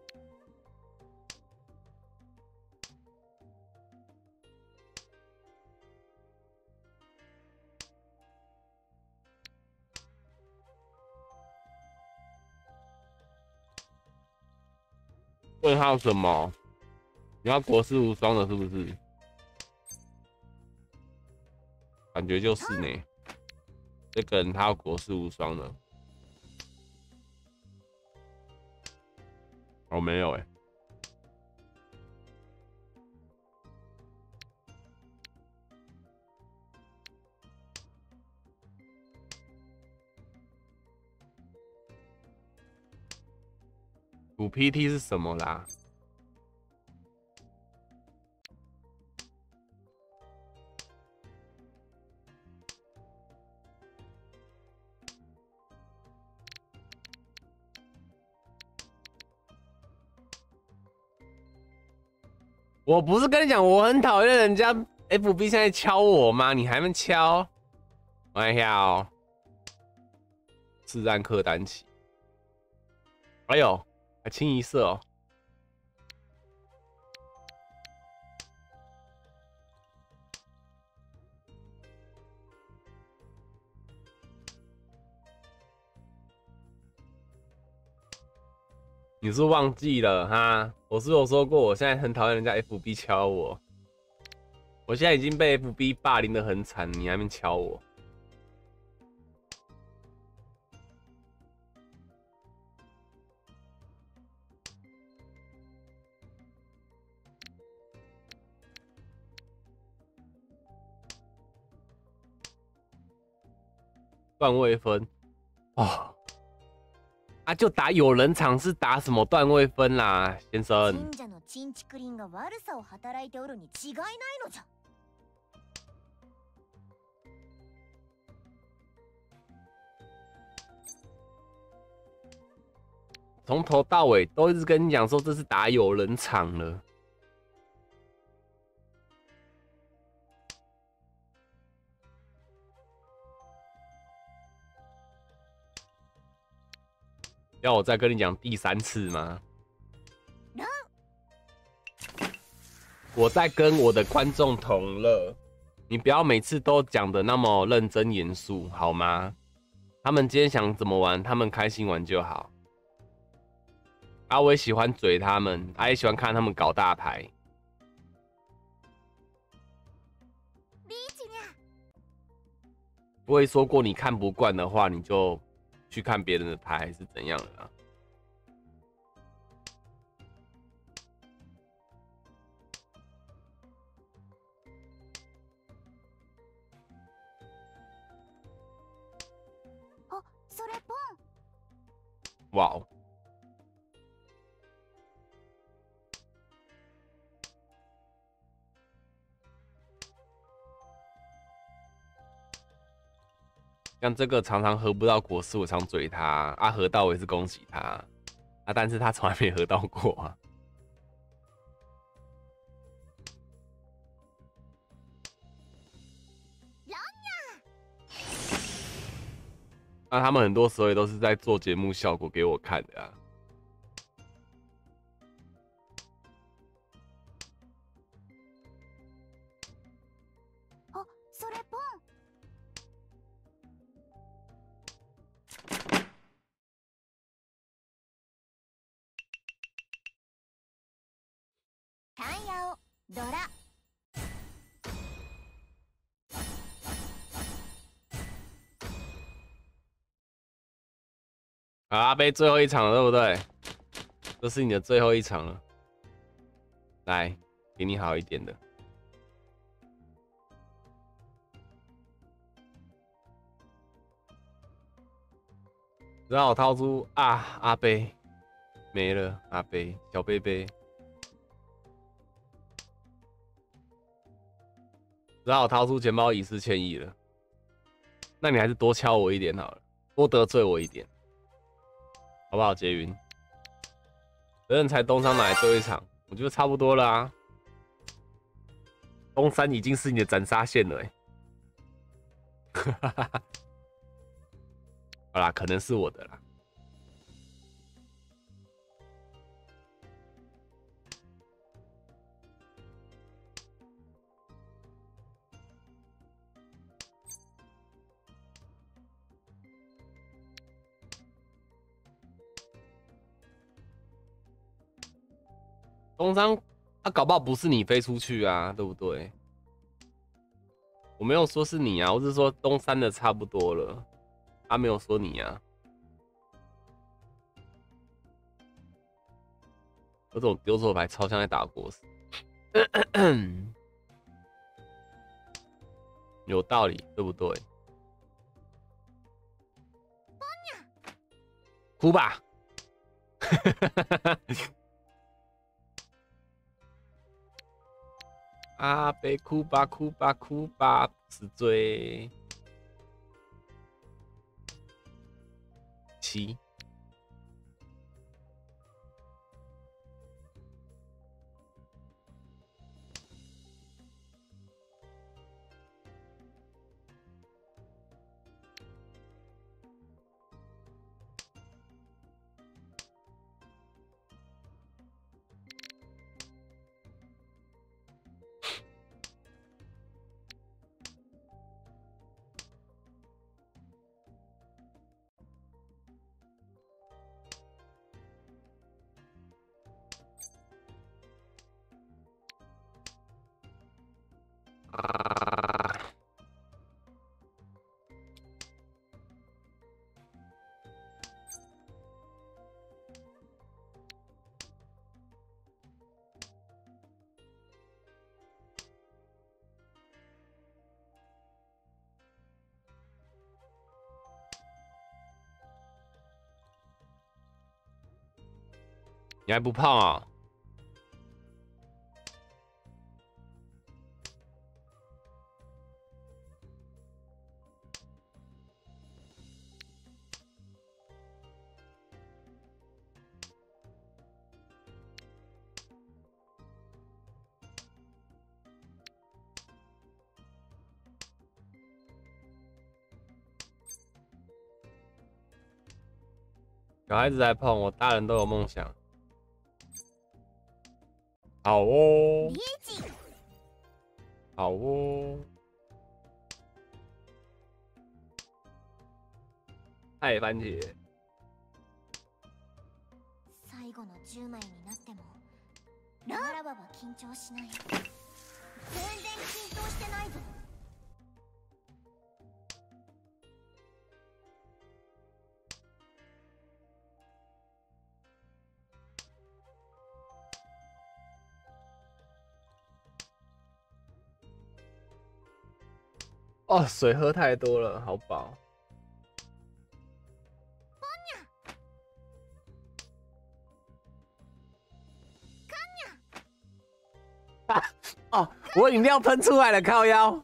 问号什么？你要国士无双的，是不是？感觉就是呢。这个人他要国士无双的。我、哦、没有哎、欸。五 P T 是什么啦？我不是跟你讲，我很讨厌人家 F B 现在敲我吗？你还没敲？我看一下哦，自然客单起。哎呦，还清一色哦。你是忘记了哈？我是有说过，我现在很讨厌人家 F B 敲我。我现在已经被 F B 霸凌的很惨，你还没敲我。段位分哦。啊，就打有人场是打什么段位分啦，先生。 神社のチンチクリンが悪さを働いておるに違いないのじゃ。 从头到尾都一直跟你讲说这是打有人场了。要我再跟你讲第三次吗？我在跟我的观众同乐，你不要每次都讲的那么认真严肃，好吗？他们今天想怎么玩，他们开心玩就好。啊，我也喜欢嘴他们，啊，也喜欢看他们搞大牌。我也说过，你看不惯的话，你就去看别人的牌，还是怎样的啊？ 哦，それポン。 哇哦！像这个常常合不到国士，我常嘴他啊，合到我也是恭喜他啊，但是他从来没合到过啊。那、啊、他们很多时候也都是在做节目效果给我看的啊。 哦，それポン。タンヤオドラ。 好，阿贝最后一场了，对不对？这是你的最后一场了，来，给你好一点的。然后我掏出啊，阿贝没了，阿贝小贝贝。然后我掏出钱包以示歉意了，那你还是多敲我一点好了，多得罪我一点，好不好？杰云，责任才东山哪来最后一场？我觉得差不多了啊。东山已经是你的斩杀线了、欸，好啦，可能是我的啦。东山，啊，搞不好不是你飞出去啊，对不对？我没有说是你啊，我是说东山的差不多了，他、啊、没有说你啊。有种丢错牌，超像在打国师。有道理，对不对？哭吧！阿贝哭吧，哭吧，哭吧，不是罪。七。你还不胖啊？小孩子才碰我，大人都有梦想。好哦，好哦。嗨，番茄。 最後のじゅうまいになってもわらばは緊張しない。全然緊張してないぞ。 哦，水喝太多了，好饱。啊哦，我饮料喷出来了，靠腰。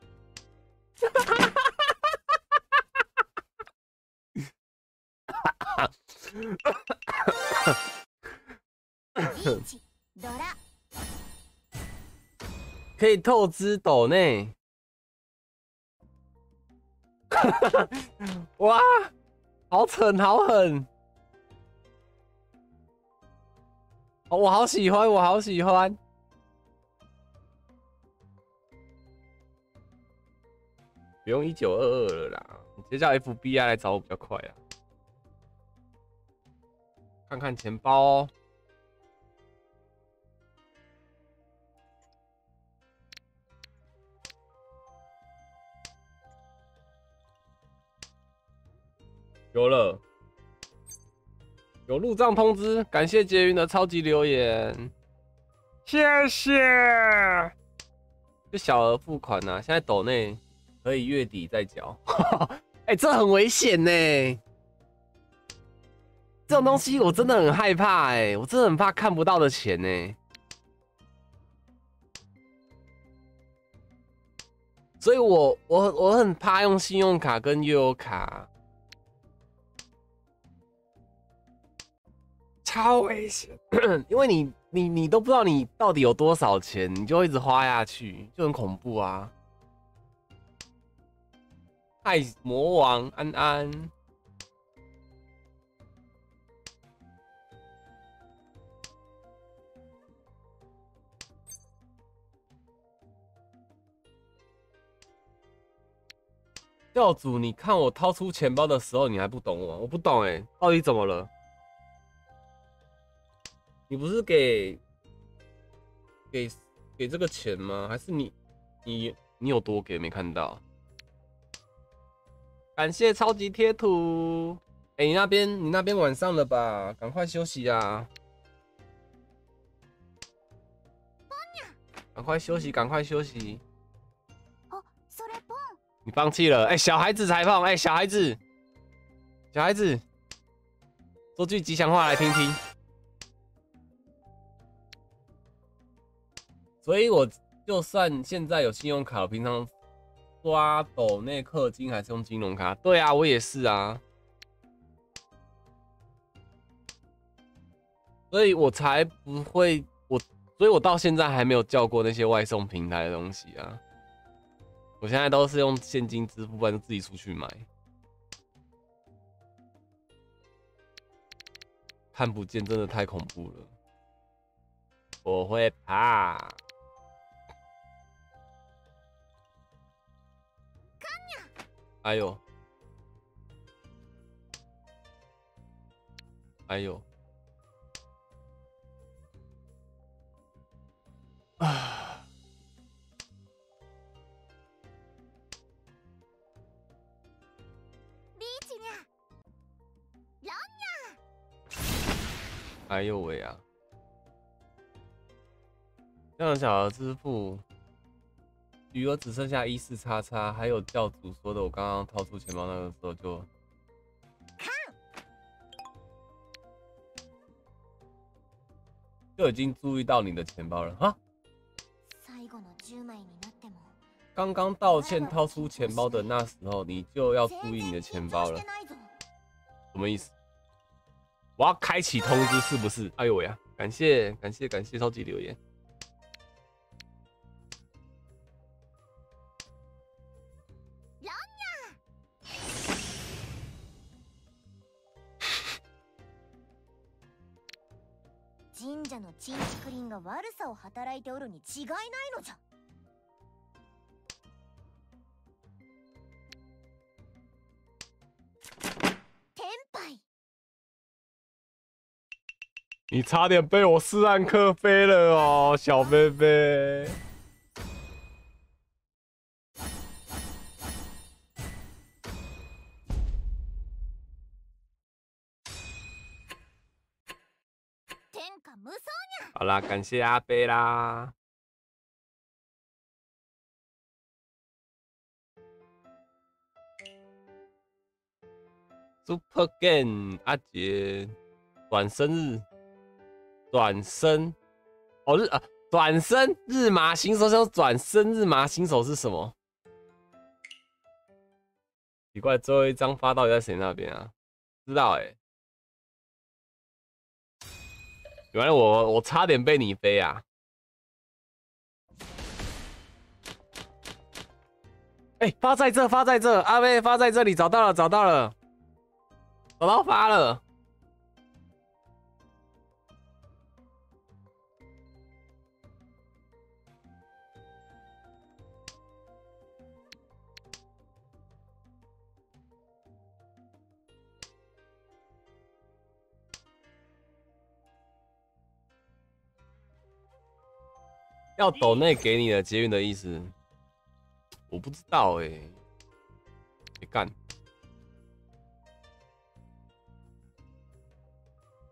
可以透支斗内。哇，好蠢，好狠！哦，我好喜欢，我好喜欢。不用一九二二了啦，你直接叫 F B I 来找我比较快啦。看看钱包哦。有了， 有入账通知，感谢捷云的超级留言，谢谢。就小额付款啊，现在抖内可以月底再缴。哎、欸，这很危险呢。这种东西我真的很害怕哎、欸，我真的很怕看不到的钱呢、欸。所以我我我很怕用信用卡跟悠游卡，超危险，因为你你你都不知道你到底有多少钱，你就一直花下去，就很恐怖啊。嗨，魔王安安。教主，你看我掏出钱包的时候，你还不懂我？我不懂哎、欸，到底怎么了？你不是给给给这个钱吗？还是你你你有多给没看到？感谢超级贴图。哎、欸，你那边你那边晚上了吧？赶快休息啊！赶快休息，赶快休息。你放弃了？哎、欸，小孩子才放。哎、欸，小孩子，小孩子，说句吉祥话来听听。所以，我就算现在有信用卡，我平常刷抖内氪金还是用金融卡。对啊，我也是啊。所以我才不会我，所以我到现在还没有叫过那些外送平台的东西啊。我现在都是用现金支付，不然就自己出去买。看不见真的太恐怖了，我会怕。哎呦，哎呦，啊！哎呦喂啊！这样小额支付，余额只剩下一四叉叉，还有教主说的，我刚刚掏出钱包那个时候就，就已经注意到你的钱包了哈。刚刚道歉掏出钱包的那时候，你就要注意你的钱包了，什么意思？我要开启通知是不是？哎呦喂啊！感谢感谢感谢超级留言。 神社のチンチクリンが悪さを働いておるに違いないのじゃ。天敗。 你差点被我四暗克飞了哦，小贝贝。好啦，感谢阿贝啦。Super Game 阿杰转生日，转生哦日啊转生日麻新手想转生日麻新手是什么？奇怪，最后一张发到底在谁那边啊？不知道哎、欸。原来我我差点被你飞啊！哎、欸，发在这，发在这，阿贝发在这里，找到了，找到了，找到发了。要抖内给你的捷运的意思，我不知道哎、欸，别干。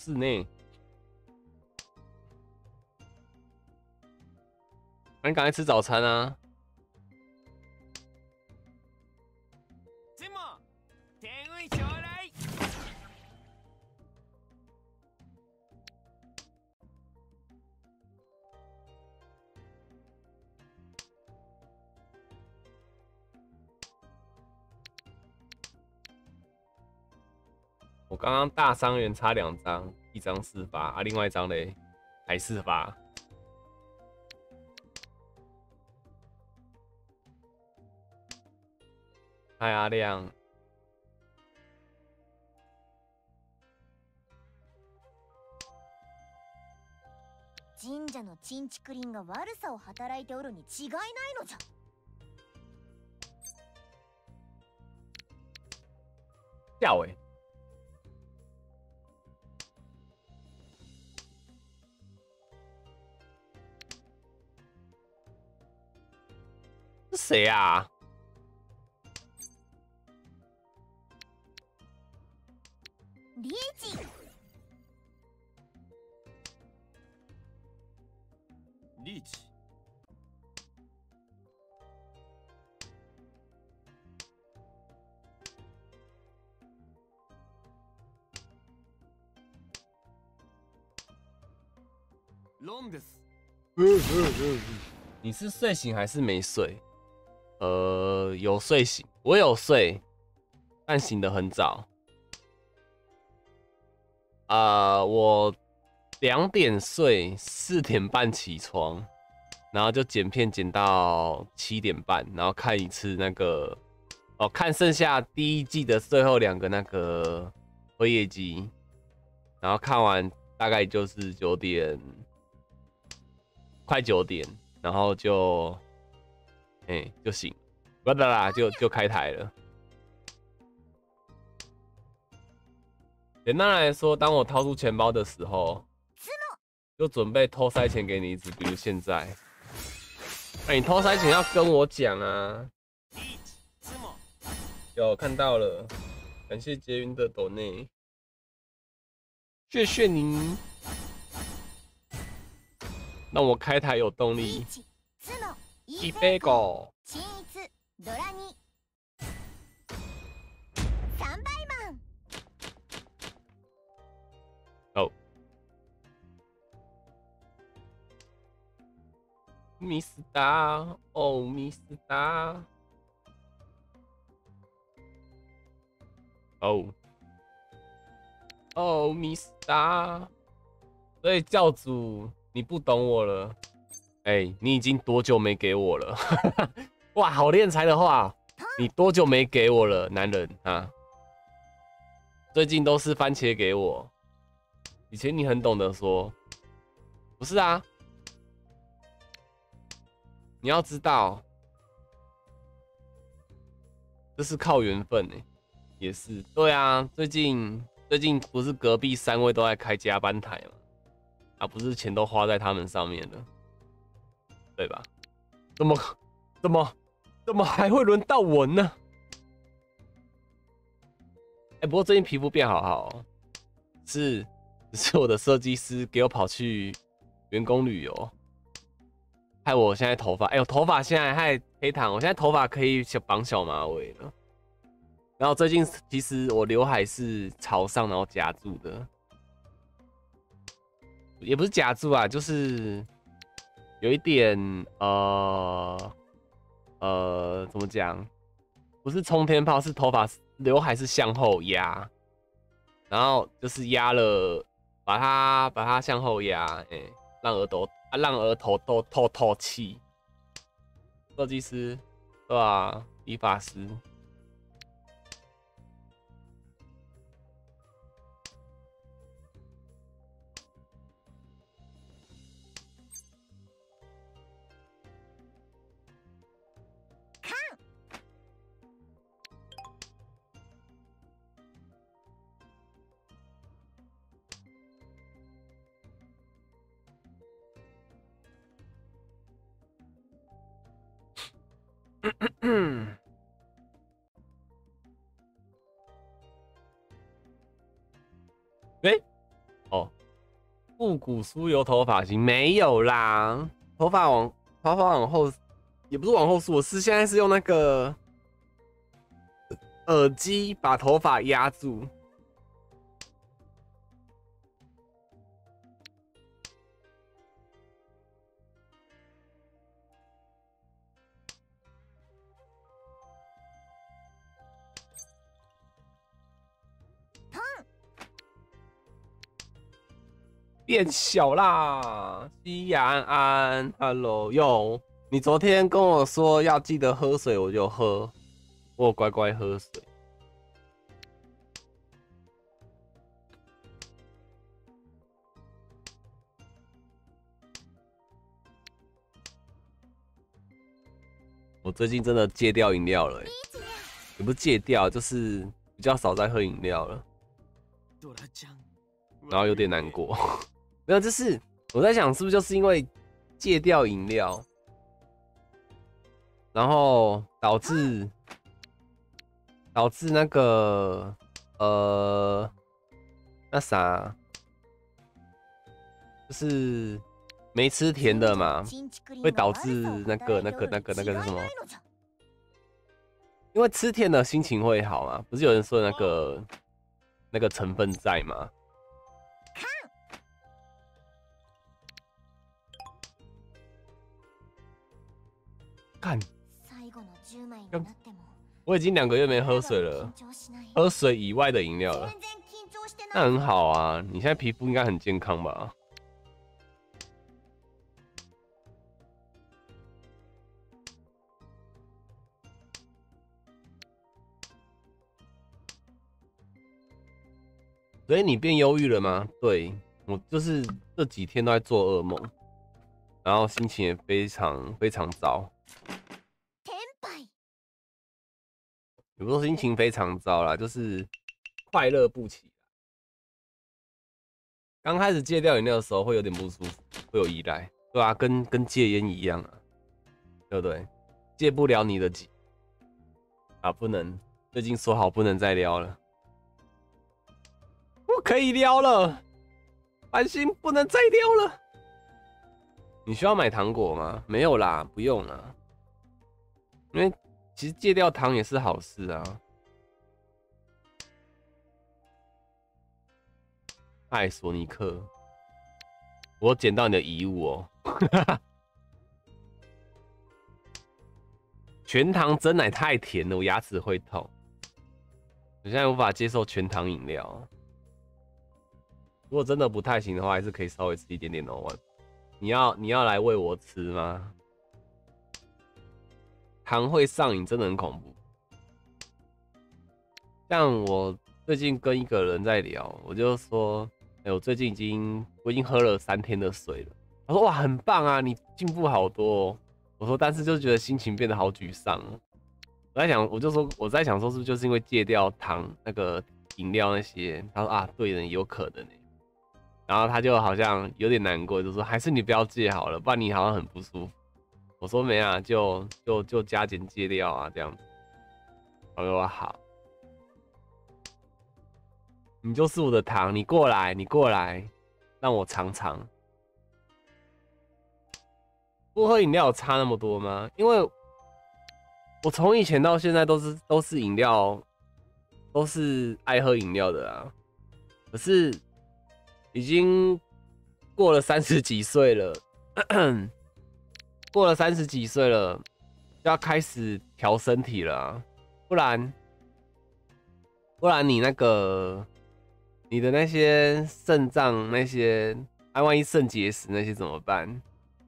事呢。那你赶快吃早餐啊！我刚刚大伤员差两张，一张四发啊，另外一张嘞还四发。嗨，阿亮。 神社のチンチクリンが悪さを働いておるに違いないのじゃ。 笑欸。是谁啊？ リーチ。 リーチ。ロンです。 你是睡醒还是没睡？呃，有睡醒，我有睡，但醒得很早。啊、呃，我两点睡，四点半起床，然后就剪片剪到七点半，然后看一次那个，哦，看剩下第一季的最后两个那个辉夜姬，然后看完大概就是九点，快九点，然后就，哎、欸，就醒了，不啦啦，就就开台了。简单来说，当我掏出钱包的时候，就准备偷塞钱给你一次，比如现在。那、欸、你偷塞钱要跟我讲啊。有看到了，感谢捷云的抖内，谢谢您，让我开台有动力。一杯狗。 ドラに三倍マン。 哦，ミスター，哦，ミスター，哦，哦，ミスター。所以教主，你不懂我了。哎、欸，你已经多久没给我了？哇，好敛财的话，你多久没给我了，男人啊？最近都是番茄给我，以前你很懂得说，不是啊？你要知道，这是靠缘分哎、欸，也是对啊。最近最近不是隔壁三位都在开加班台吗？啊，不是钱都花在他们上面了，对吧？怎么怎么？怎么还会轮到我呢？哎、欸，不过最近皮肤变好好、喔，是，只是我的设计师给我跑去员工旅游，害我现在头发，哎、欸，我头发现在还黑糖，我现在头发可以绑小马尾了。然后最近其实我刘海是朝上然后夹住的，也不是夹住啊，就是有一点呃。呃，怎么讲？不是冲天炮，是头发刘海是向后压，然后就是压了，把它把它向后压，哎、欸，让额头啊，让额头都透透气。设计师，对吧？理发师。嗯，哎、欸，哦， 复古梳油头发型没有啦，头发往头发往后，也不是往后梳，我是现在是用那个耳机把头发压住。变小啦，西雅安安 ，Hello， 哟，你昨天跟我说要记得喝水，我就喝，我有乖乖喝水。我最近真的戒掉饮料了、欸，也不是戒掉，就是比较少在喝饮料了，然后有点难过。没有，就是我在想，是不是就是因为戒掉饮料，然后导致导致那个呃那啥，就是没吃甜的嘛，会导致那个那个那个那个是什么？因为吃甜的心情会好嘛，不是有人说那个那个成分在吗？看，我已经两个月没喝水了，喝水以外的饮料了，那很好啊。你现在皮肤应该很健康吧？所以你变忧郁了吗？对，我就是这几天都在做噩梦，然后心情也非常非常糟。也不是说心情非常糟啦，就是快乐不起。刚开始戒掉饮料的时候会有点不舒服，会有依赖，对啊，跟跟戒烟一样啊，对不对？戒不了你的几啊，不能，最近说好不能再撩了，不可以撩了，安心不能再撩了。你需要买糖果吗？没有啦，不用啦，因为其实戒掉糖也是好事啊。艾索尼克，我捡到你的遗物哦。全糖真奶太甜了，我牙齿会痛。我现在无法接受全糖饮料。如果真的不太行的话，还是可以稍微吃一点点哦。你要你要来喂我吃吗？糖会上瘾，真的很恐怖。像我最近跟一个人在聊，我就说，哎、欸，我最近已经我已经喝了三天的水了。他说哇，很棒啊，你进步好多哦。我说，但是就觉得心情变得好沮丧哦。我在想，我就说我在想说，是不是就是因为戒掉糖那个饮料那些？他说啊，对的，有可能。然后他就好像有点难过，就说还是你不要戒好了，不然你好像很不舒服。我说没啊，就就就加减戒掉啊，这样子。他说好，你就是我的糖，你过来，你过来，让我尝尝。不喝饮料有差那么多吗？因为我从以前到现在都是都是饮料，都是爱喝饮料的啊。可是已经过了三十几岁了，过了三十几岁了，就要开始调身体了啊，不然不然你那个你的那些肾脏那些，哎、啊，万一肾结石那些怎么办？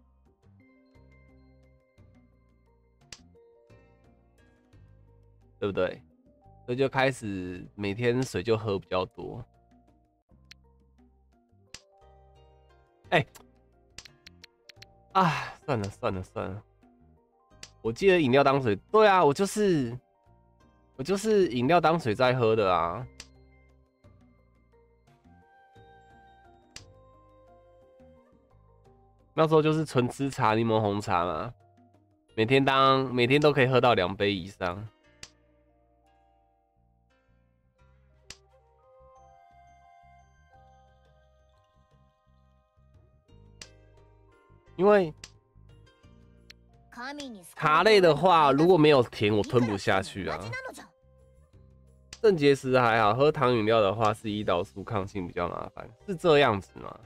对不对？所以就开始每天水就喝比较多。哎、欸，啊，算了算了算了，我记得饮料当水，对啊，我就是我就是饮料当水在喝的啊。那时候就是纯吃茶、柠檬红茶嘛，每天当每天都可以喝到两杯以上。 因为茶类的话，如果没有甜，我吞不下去啊。肾结石还好，喝糖饮料的话是胰岛素抗性比较麻烦，是这样子吗？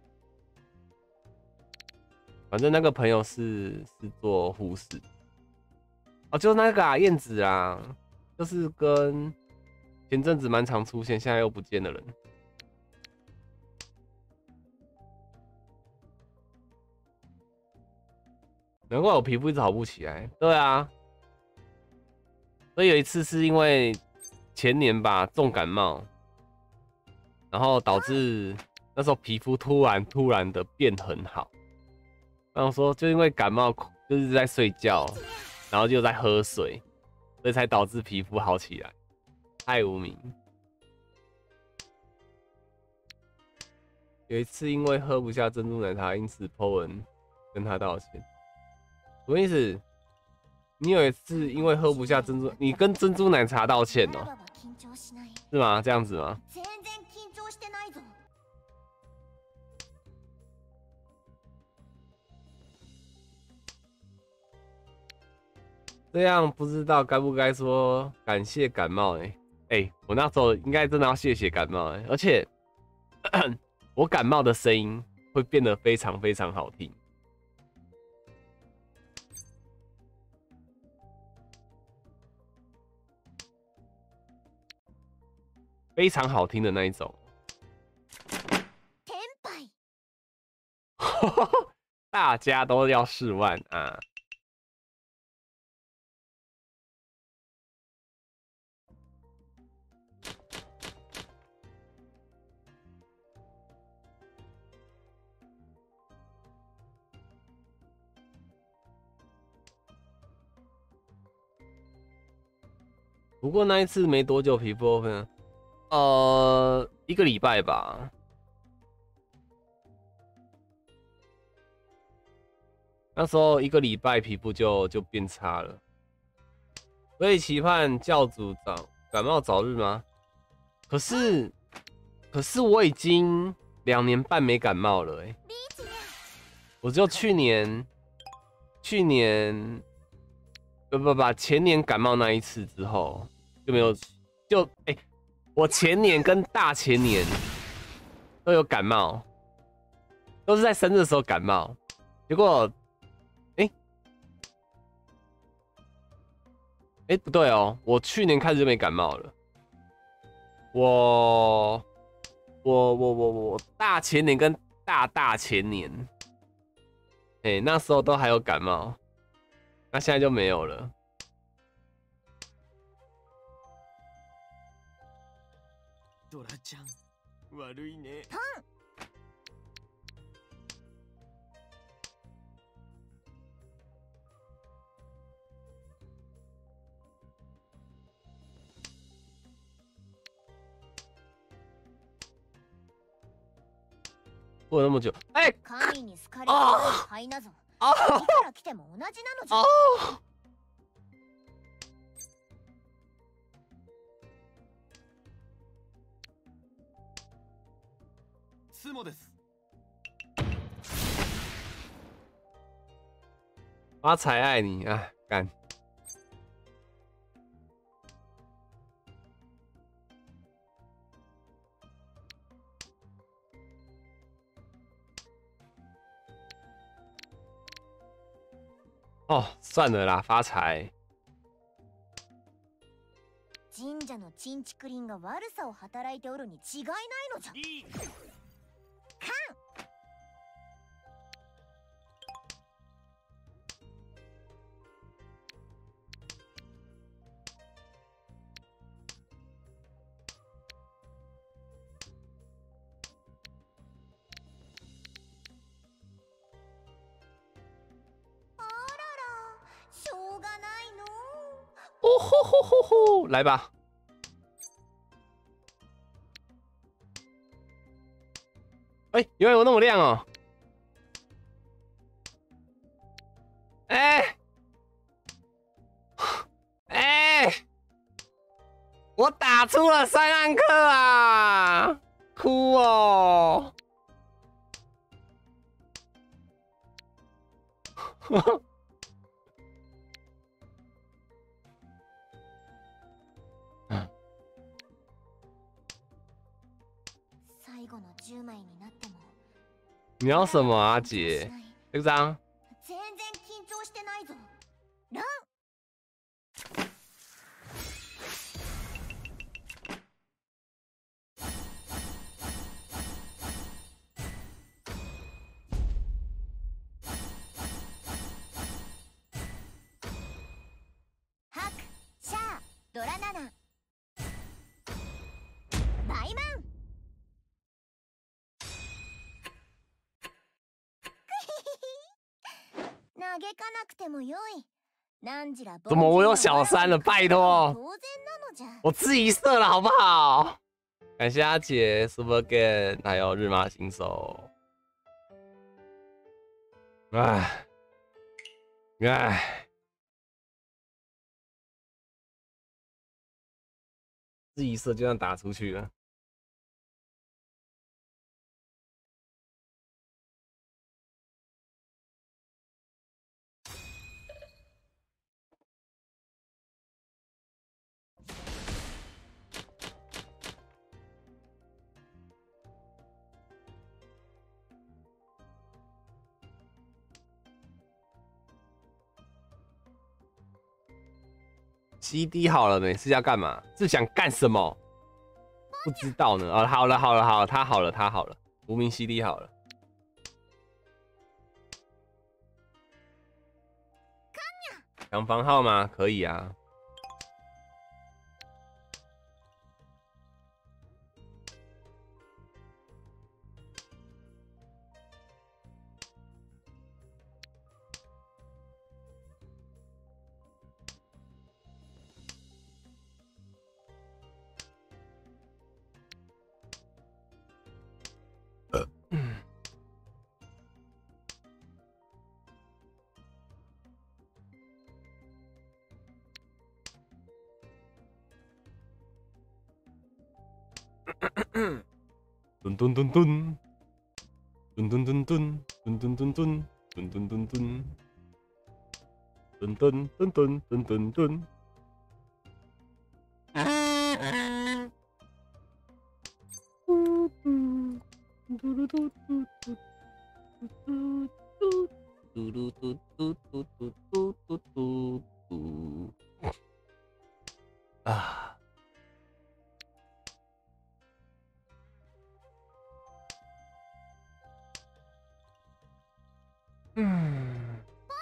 反正那个朋友是是做护士，哦，就是那个啊，燕子啊，就是跟前阵子蛮常出现，现在又不见的人。难怪我皮肤一直好不起来。对啊，所以有一次是因为前年吧重感冒，然后导致那时候皮肤突然突然的变很好。然后说就因为感冒就是在睡觉，然后就在喝水，所以才导致皮肤好起来。太无名。有一次因为喝不下珍珠奶茶，因此 po 文跟他道歉。什么意思？你有一次因为喝不下珍珠，你跟珍珠奶茶道歉哦、喔？是吗？这样子吗？这样不知道该不该说感谢感冒哎、欸、哎、欸，我那时候应该真的要谢谢感冒哎、欸，而且咳咳我感冒的声音会变得非常非常好听。非常好听的那一种，大家都要试万啊！不过那一次没多久，皮肤 OK 了。呃，一个礼拜吧。那时候一个礼拜皮肤就就变差了，所以期盼教主早感冒早日吗？可是，可是我已经两年半没感冒了哎、欸，我就去年，去年，不不不，前年感冒那一次之后就没有，就哎。欸我前年跟大前年都有感冒，都是在生日的时候感冒。结果，哎、欸，哎、欸、不对哦，我去年开始就没感冒了。我，我我我我大前年跟大大前年，哎、欸，那时候都还有感冒，那现在就没有了。 ドラちゃん、悪いね。 过了那么久，哎、欸，啊啊啊！ スモです。 发财爱你啊，干！哦，算了啦，发财。 神社のチンチクリンが悪さを働いておるに違いないのじゃ。カン。 哦吼吼吼吼，来吧！哎、欸，原来有那么亮哦！哎、欸，哎、欸，我打出了三暗克啊！哭哦！ 你要什么啊，姐？这张。 全然緊張してないぞ。ラン。ハク、シャー、ドラナナ。バイマン。嘆かなくてもよい。 怎么我有小三了？拜托，我自己设了好不好？感谢阿姐 Super Game， 还有日麻新手。唉，唉，自己设就这样打出去了。C D 好了没？是要干嘛？是想干什么？不知道呢。哦，好了好了好了，他好了他好了，无名 C D 好了。抢房号吗？可以啊。吨吨吨吨，吨吨吨吨，吨吨吨吨，吨吨吨吨，吨吨吨吨吨吨吨。嘟嘟嘟嘟嘟嘟嘟嘟嘟嘟嘟嘟嘟嘟嘟嘟嘟啊！嗯。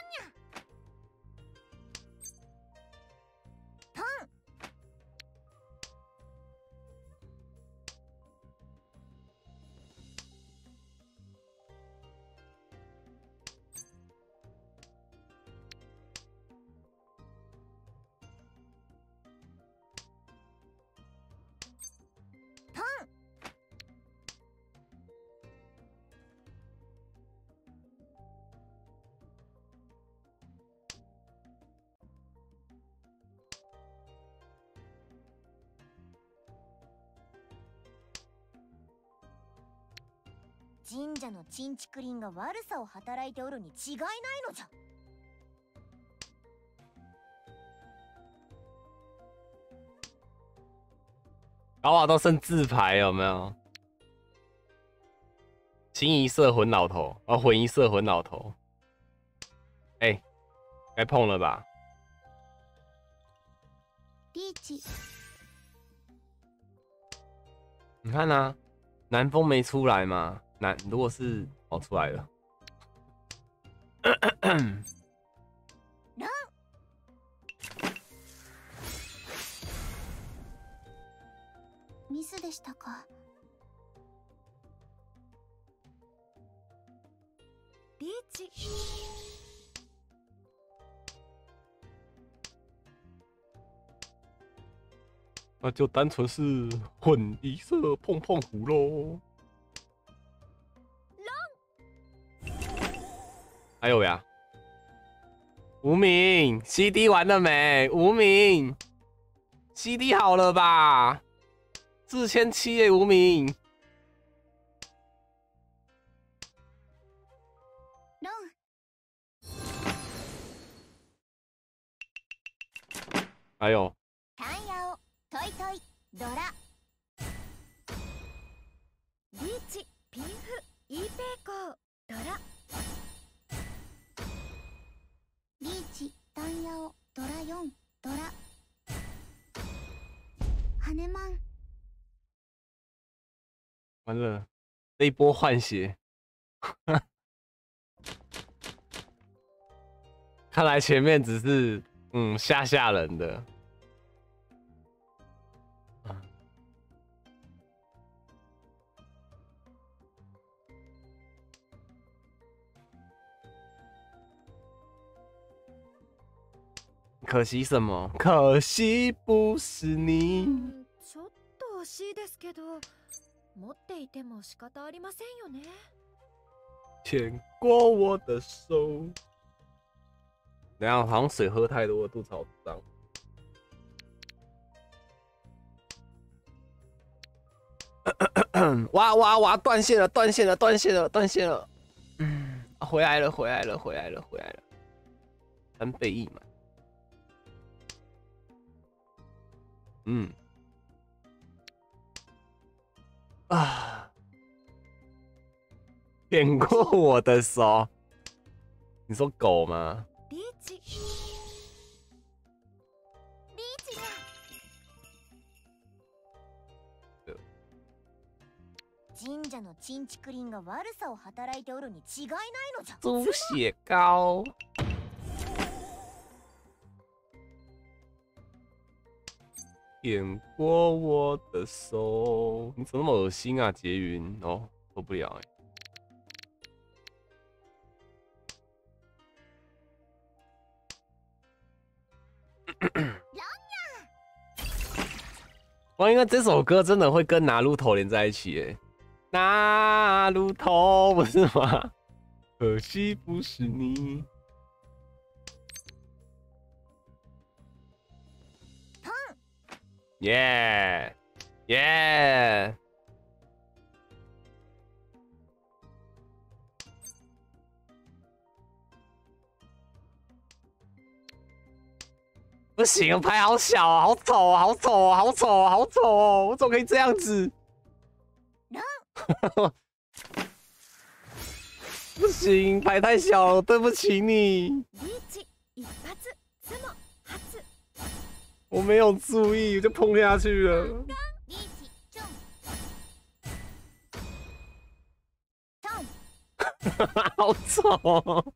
神社のチンチクリンが悪さを働いておるに違いないのじゃ。 搞不好都剩自牌有没有？清一色混老头，啊，混一色混老头。哎、欸，该碰了吧？ リーチ。 你看啊，南风没出来嘛？南如果是哦出来了。 ミスでしたか。リーチ。 那就单纯是混一色碰碰胡喽。还有呀，无名 C D 完了没？无名 C D 好了吧？四千七耶，无名。 还有タンヤオトイトイドラリーチピンフイーペイコードラリーチタンヤオドラよんドラハネマン完了，这一波换血，看来前面只是嗯吓吓人的。可惜什么？可惜不是你。 ちょっと惜しいですけど、持っていても仕方ありませんよね。 牵过我的手。等一下，好像水喝太多，肚子好胀。哇哇哇！断线了，断线了，断线了，断线了。嗯，回来了，回来了，回来了，回来了。三倍一满。嗯。啊！舔过我的手。你说狗吗？ リーチ。 リーチが神社のチンチクリンが悪さを働いておるに違いないのじゃ。 猪血糕。舔过我的手，你怎么那么恶心啊？杰云哦，受不了哎。哇，因为这首歌真的会跟拿路头连在一起哎，拿路头不是吗？可惜不是你。耶耶！不行，牌好小啊，好丑啊，好丑啊，好丑啊，好丑哦！我怎么可以这样子？不行，牌太小了，对不起你。 リーチ一発ツモ初。 我没有注意，就碰下去了。 リーチチョントン好丑哦！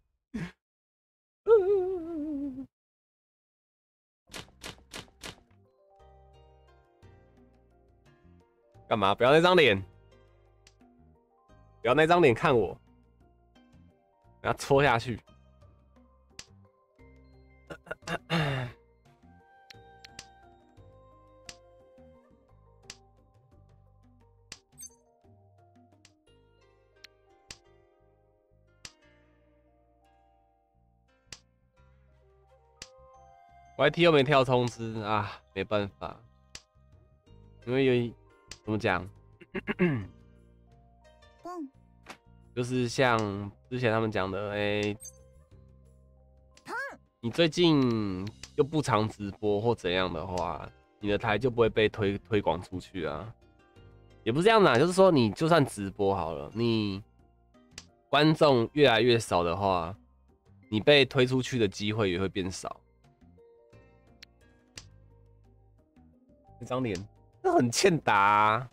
干嘛？不要那张脸！不要那张脸看我！给他戳下去！Y T 又没跳通知啊，没办法，因为有怎么讲，就是像之前他们讲的，哎、欸，你最近又不常直播或怎样的话，你的台就不会被推推广出去啊。也不是这样子啊，就是说你就算直播好了，你观众越来越少的话，你被推出去的机会也会变少。那张脸，那很欠打啊。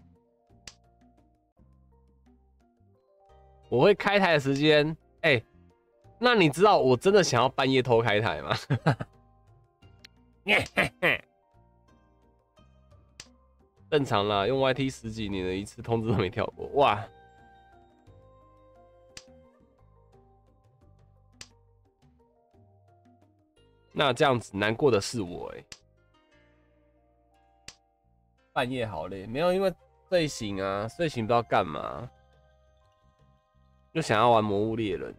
我会开台的时间，哎、欸，那你知道我真的想要半夜偷开台吗？正常啦，用 Y T 十几年了，一次通知都没跳过，哇！那这样子难过的是我哎、欸。半夜好累，没有，因为睡醒啊，睡醒不知道干嘛，就想要玩魔物猎人，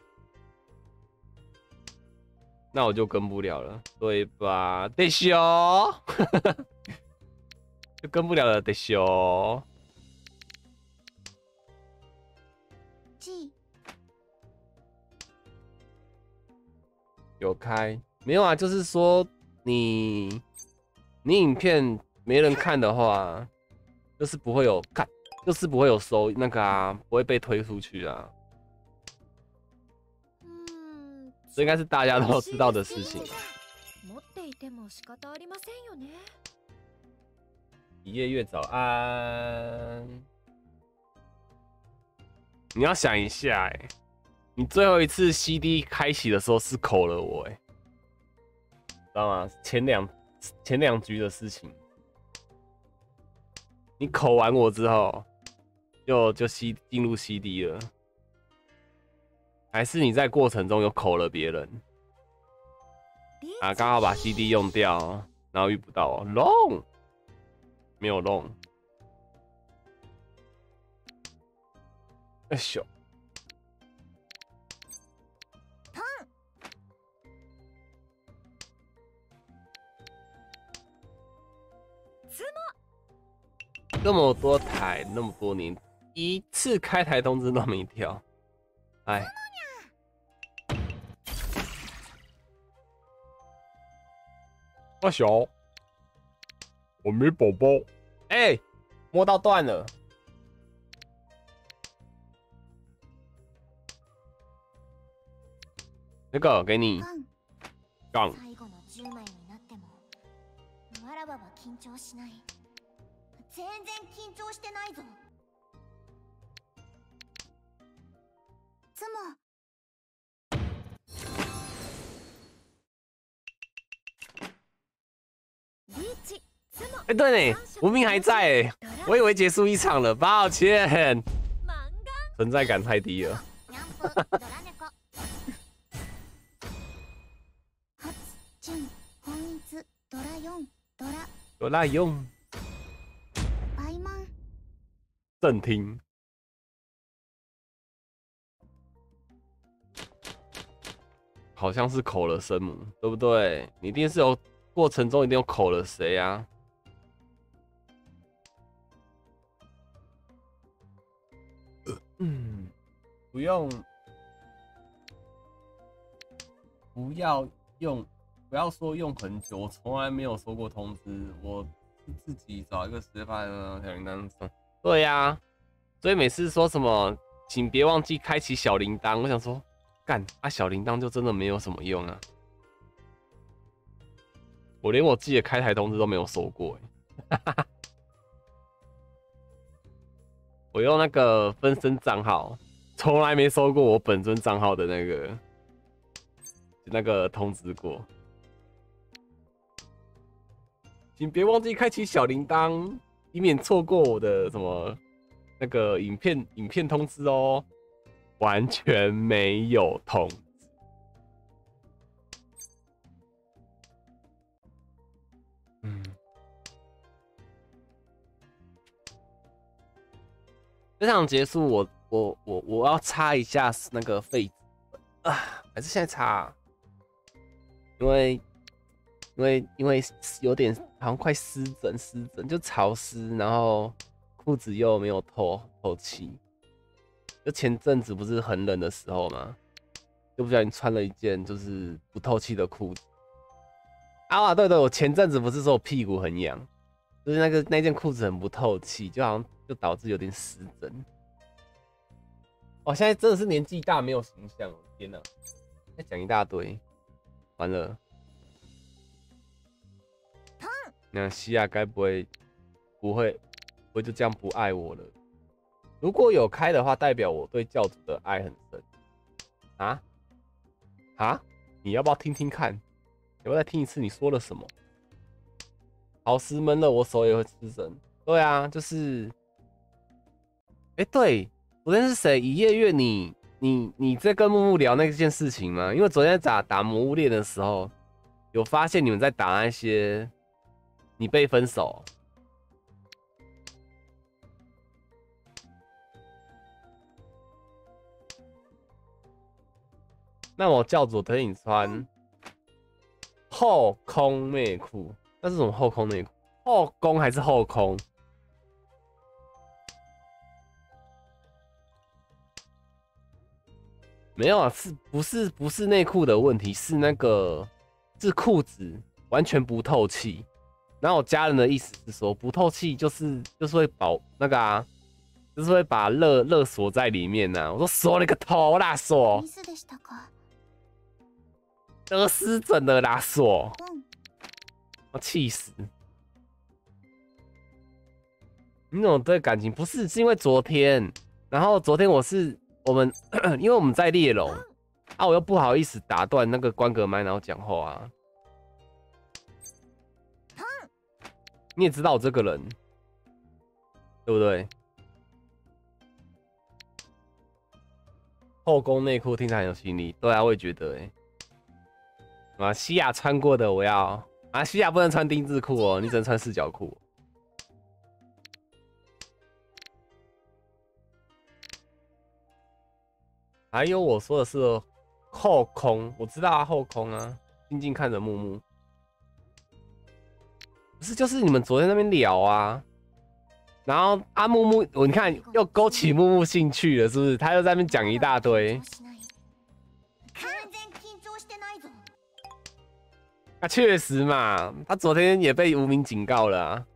那我就跟不了了，对吧？得修，就跟不了了，得修。有开没有啊？就是说你你影片没人看的话，就是不会有看，就是不会有收那个啊，不会被推出去啊。 うん这应该是大家都知道的事情。 持っていても仕方ありませんよね。 一夜月早安。你要想一下、欸，哎，你最后一次 C D 开启的时候是口了我、欸，哎，知道吗？前两前两局的事情，你口完我之后，就就 C 进入 C D 了，还是你在过程中有口了别人？啊，刚好把 C D 用掉，然后遇不到哦 ，long 没有 long， 哎咻。这么多台，那么多年，一次开台通知都没跳，哎。大小，我没宝宝，哎、欸，摸到断了。那个给你，杠。 最後のじゅうまいになっても、わらばは緊張しない。全然緊張してないぞ。つも。 哎、欸，对呢，无名还在哎，我以为结束一场了，抱歉，存在感太低了。哆啦用。正听，好像是口了生母，对不对？你一定是有过程中一定有口了谁啊？嗯，不用，不要用，不要说用很久，我从来没有收过通知，我自己找一个时间发小铃铛上。对呀、啊，所以每次说什么，请别忘记开启小铃铛，我想说，干啊，小铃铛就真的没有什么用啊。我连我自己的开台通知都没有收过，我用那个分身账号，从来没收过我本尊账号的那个那个通知过。请别忘记开启小铃铛，以免错过我的什么那个影片影片通知哦。完全没有通知。嗯，这场结束我，我我我我要擦一下那个痱子啊，还是现在擦、啊？因为因为因为有点好像快湿疹，湿疹就潮湿，然后裤子又没有透透气。就前阵子不是很冷的时候嘛，就不小心穿了一件就是不透气的裤子。啊，对对，我前阵子不是说我屁股很痒，就是那个那件裤子很不透气，就好像就导致有点湿疹。哦，现在真的是年纪大没有形象，我的天哪！再讲一大堆，完了。那西亚该不会不会不会就这样不爱我了？如果有开的话，代表我对教主的爱很深啊啊！你要不要听听看？要不要再听一次你说了什么？好湿闷了，我手也会湿疹。对啊，就是，哎、欸，对，昨天是谁？一夜月你，你你你在跟木木聊那件事情吗？因为昨天打打魔物猎的时候，有发现你们在打那些，你被分手。那我教主推你穿后空内裤，那是什么后空内裤？后宫还是后空？没有啊，是不是不是内裤的问题？是那个是裤子完全不透气， 然后我家人的意思是说，不透气就是就是会保那个啊，就是会把热热锁在里面呐、啊。我说锁你个头啦，锁！ ミスでしたか。 得失准的啦，锁！ うん。 我气死！你怎么对感情不是？是因为昨天，然后昨天我是我们，因为我们在猎龙啊，我又不好意思打断那个关格麦，然后讲话啊。你也知道我这个人，对不对？后宫内裤听起来很有吸引力，对啊，我也觉得哎、欸。啊，西亚穿过的我要啊，西亚不能穿丁字裤哦，你只能穿四角裤。还有我说的是后空，我知道啊，后空啊，静静看着木木。不是，就是你们昨天那边聊啊，然后阿木木，我你看又勾起木木兴趣了，是不是？他又在那边讲一大堆。啊，确实嘛，他昨天也被无名警告了啊。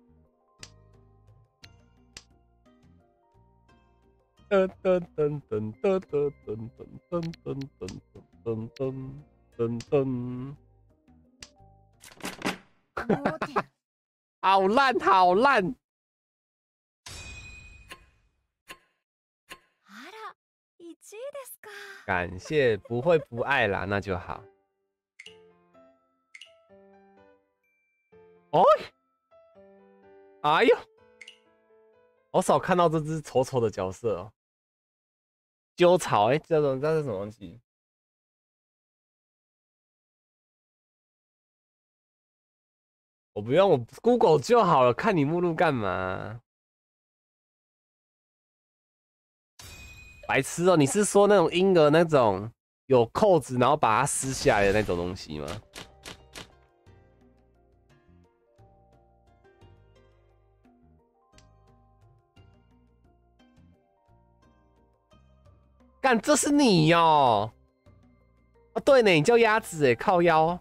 噔噔噔噔噔噔噔噔噔噔噔噔噔噔。好烂，好烂！ あら、いちいですか。 感谢，不会不爱啦，那就好。哦，哎呦，好少看到这只丑丑的角色哦。鸠草，哎、欸，这种这是什么东西？我不用，我 Google 就好了。看你目录干嘛？白痴哦、喔！你是说那种婴儿那种有扣子，然后把它撕下来的那种东西吗？干，这是你哟、喔！啊，对呢，你叫鸭子哎，靠腰。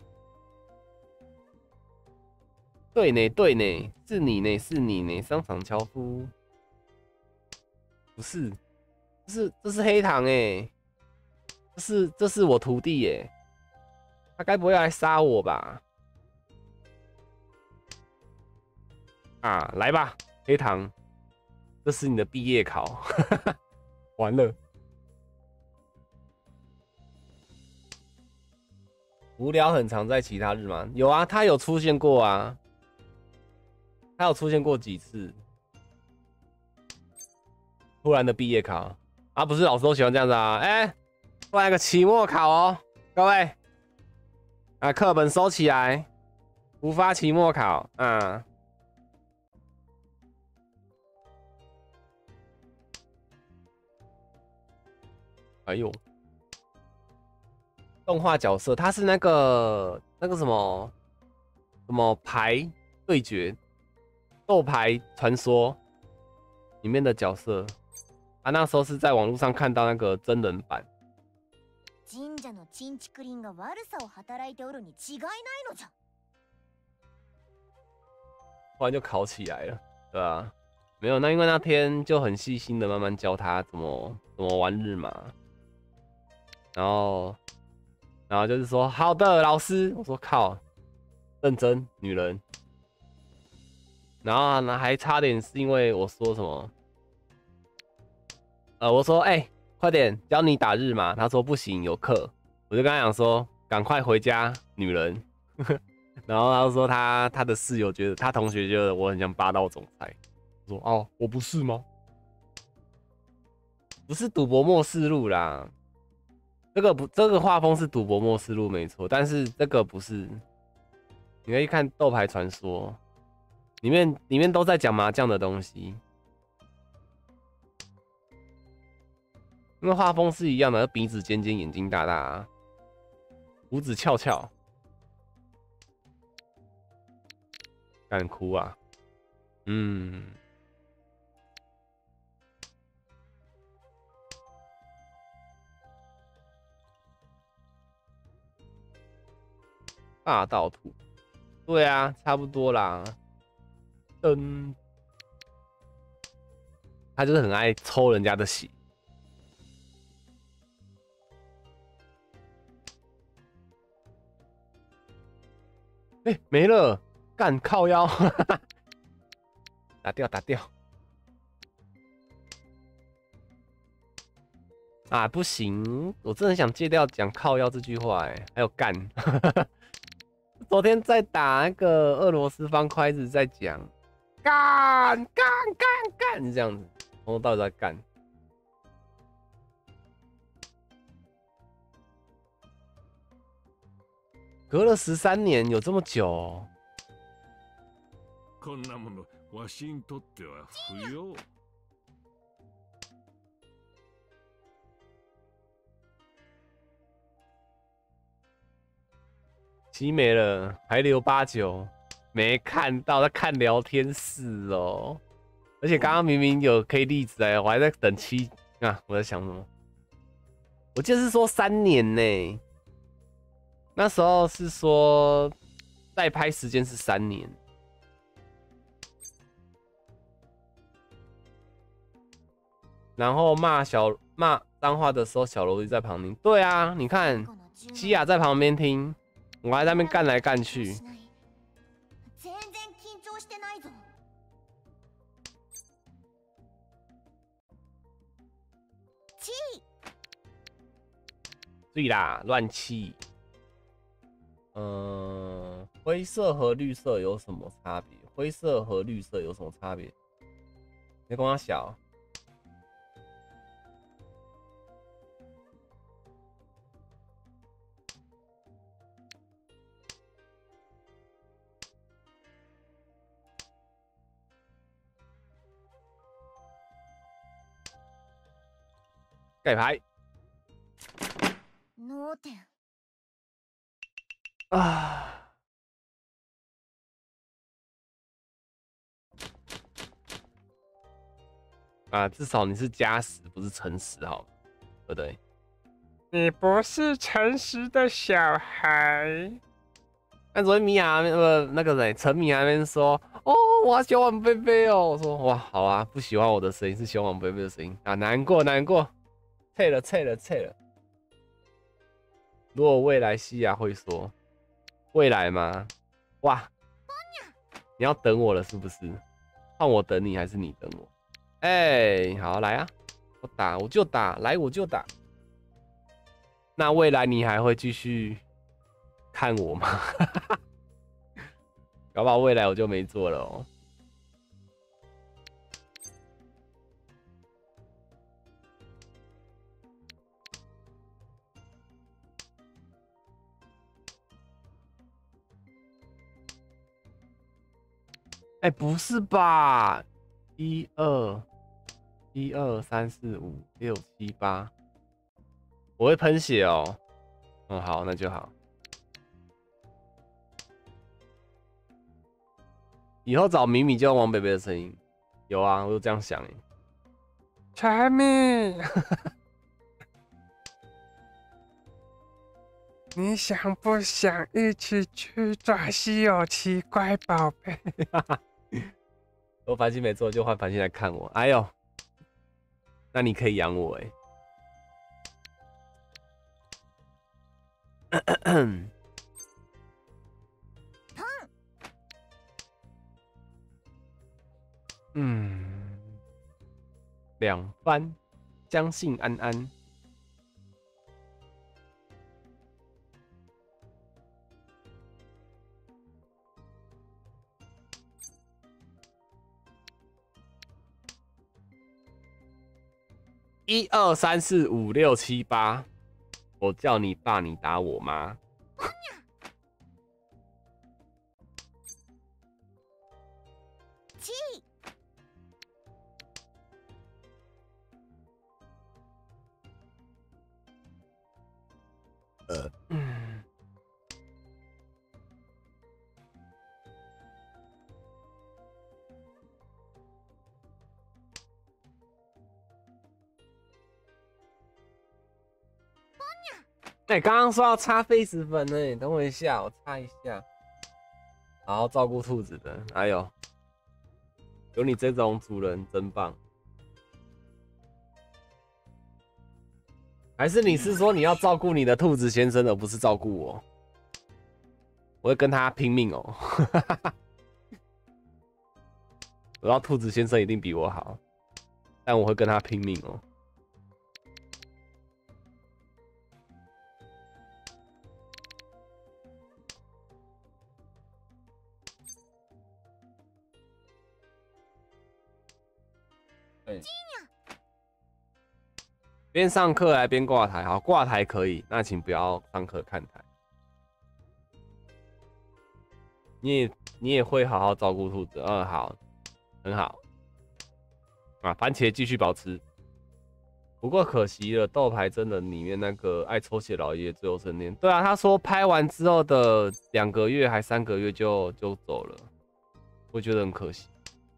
对呢，对呢，是你呢，是你呢，商场樵夫。不是，这是这是黑糖哎，这是这是我徒弟哎，他该不会要来杀我吧？啊，来吧，黑糖，这是你的毕业考，完了。无聊很常在其他日吗？有啊，他有出现过啊，他有出现过几次。突然的毕业考啊，不是老师都喜欢这样子啊？哎、欸，突然一个期末考哦，各位，啊，课本收起来，无发期末考啊。哎呦，动画角色他是那个那个什么什么牌对决，斗牌传说里面的角色。啊，那时候是在网络上看到那个真人版。 神社のチンチクリンが悪さを働いておるに違いないのじゃ。 突然就考起来了，对啊，没有，那因为那天就很细心的慢慢教他怎么怎么玩日麻，然后然后就是说好的老师，我说靠，认真女人，然后呢还差点是因为我说什么。呃，我说，哎、欸，快点教你打日麻。他说不行，有课。我就跟他讲说，赶快回家，女人。然后他就说他他的室友觉得，他同学觉得我很像霸道总裁。我说哦，我不是吗？不是赌博默示录啦，这个不，这个画风是赌博默示录没错，但是这个不是。你可以看斗牌传说，里面里面都在讲麻将的东西。因为画风是一样的，鼻子尖尖，眼睛大大，胡子翘翘，敢哭啊？嗯，霸道兔， 对啊，差不多啦。嗯，他就是很爱抽人家的血。哎、欸，没了，干靠腰，打掉打掉。啊，不行，我真的很想戒掉讲靠腰这句话，哎，还有干。昨天在打那个俄罗斯方块子，在讲干干干干这样子，从头到尾在干。隔了十三年，有这么久哦？ こんなものわしにとっては不要。 七没了，还留八九，没看到，在看聊天室哦。而且刚刚明明有 K 粒子哎，我还在等七啊，我在想什么？我记得是说三年呢，那时候是说代拍时间是三年。然后骂小骂脏话的时候，小萝莉在旁听。对啊，你看西亚在旁边听。我还在那边干来干去。对啦，乱气。嗯、呃，灰色和绿色有什么差别？灰色和绿色有什么差别？你跟我小。盖牌。啊！啊，至少你是加十，不是乘十，好，对不对？ 你不是诚实的小孩。 但昨天米娅呃那个谁陈米还那边说，哦，我喜欢王贝贝哦。我说哇，好啊，不喜欢我的声音，是喜欢王贝贝的声音啊，难过难过，脆了脆了脆了。如果未来西亚会说未来吗？哇，你要等我了是不是？换我等你还是你等我？哎、欸，好来啊，我打我就打，来我就打。那未来你还会继续看我吗？搞不好未来我就没做了哦。哎、欸，不是吧？一二一二三四五六七八，我会喷血哦。嗯，好，那就好。以后找米米就用王北北的声音。有啊，我就这样想哎。 陈米，你想不想一起去抓稀有奇怪宝贝？ 我繁星没做，就换繁星来看我。哎呦，那你可以养我哎。嗯，两番，相信安安。一二三四五六七八，我叫你爸，你打我妈。呃，嗯。哎、欸，刚刚说要擦 face 粉呢，等我一下，我擦一下。 好好照顾兔子的。哎呦，有你这种主人真棒。还是你是说你要照顾你的兔子先生，而不是照顾我？我会跟他拼命哦。我知道兔子先生一定比我好，但我会跟他拼命哦。对。边上课来边挂台，好，挂台可以，那请不要上课看台。你也你也会好好照顾兔子，嗯，好，很好。啊，番茄继续保持。不过可惜了，斗牌真人里面那个爱抽血老爷最后升天。对啊，他说拍完之后的两个月还三个月就就走了，我觉得很可惜。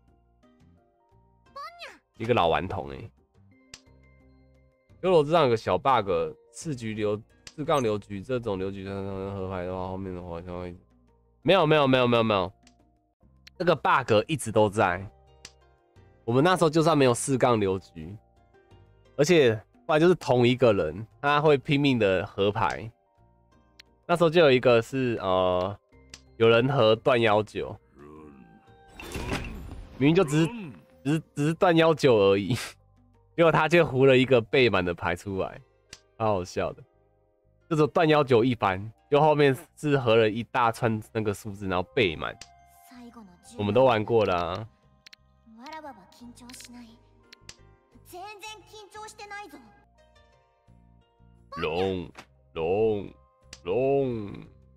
一个老顽童哎、欸。游罗之上有个小 bug， 四局流四杠流局这种流局上合牌的话，后面的话就会没有没有没有没有没有，这个 bug 一直都在。我们那时候就算没有四杠流局，而且后来就是同一个人，他会拼命的合牌。那时候就有一个是呃，有人合断幺九，明明就只是只是只是断幺九而已。结果他就胡了一个背满的牌出来，超好笑的。就是断幺九一番，就后面是合了一大串那个数字，然后背满。我们都玩过了啊。龙龙龙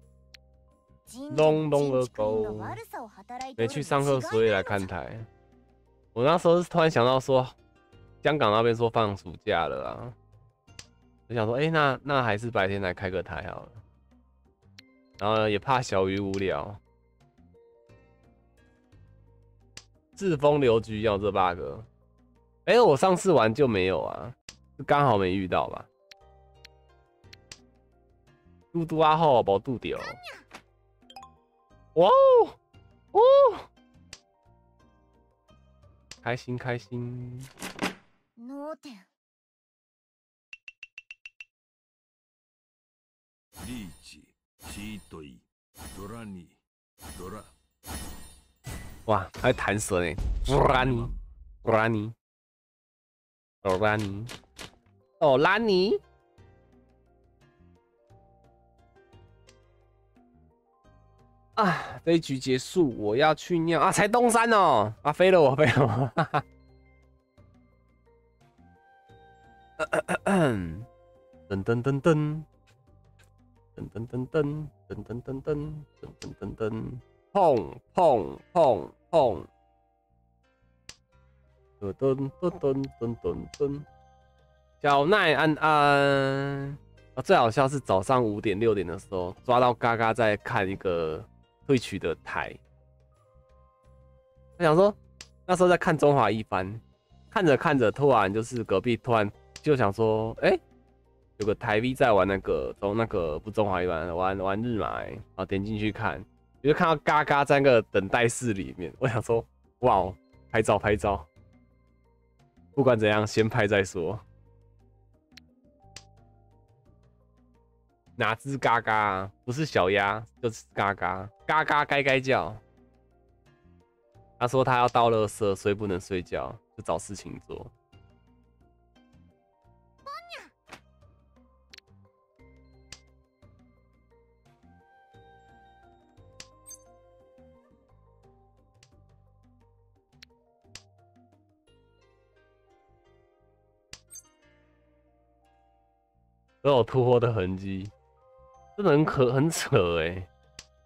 龙龙的狗，没去上课，所以来看台。我那时候是突然想到说。香港那边说放暑假了啊，我想说，哎、欸，那那还是白天来开个台好了。然后也怕小鱼无聊，自封流局要这 bug， 哎、欸，我上次玩就没有啊，刚好没遇到吧。嘟嘟啊后无嘟掉，哇哦，哦，开心开心。 リーチ、チートイ、ドラニ、ドラ。 哇，还弹舌呢，ドラニ、ドラニ、ドラニ、哦拉尼。啊，这一局结束，我要去尿啊！才东山哦，啊飞了我飞了我，哈哈。噔噔噔噔。噔噔噔噔噔噔噔噔噔噔噔噔，碰碰碰碰，噔噔噔噔噔噔噔，小奈安安啊，最好笑是早上五点六点的时候抓到嘎嘎在看一个退曲的台，我想说那时候在看中华一番，看着看着突然就是隔壁突然就想说，哎、欸。有个台 V 在玩那个中那个不中华一番玩玩日麻、欸，然后点进去看，就看到嘎嘎在那个等待室里面。我想说，哇，拍照拍照，不管怎样先拍再说。哪只嘎嘎、啊？不是小鸭，就是嘎嘎，嘎嘎该该叫。他说他要倒垃圾，所以不能睡觉，就找事情做。都有突破的痕迹，真的很可很扯哎、欸。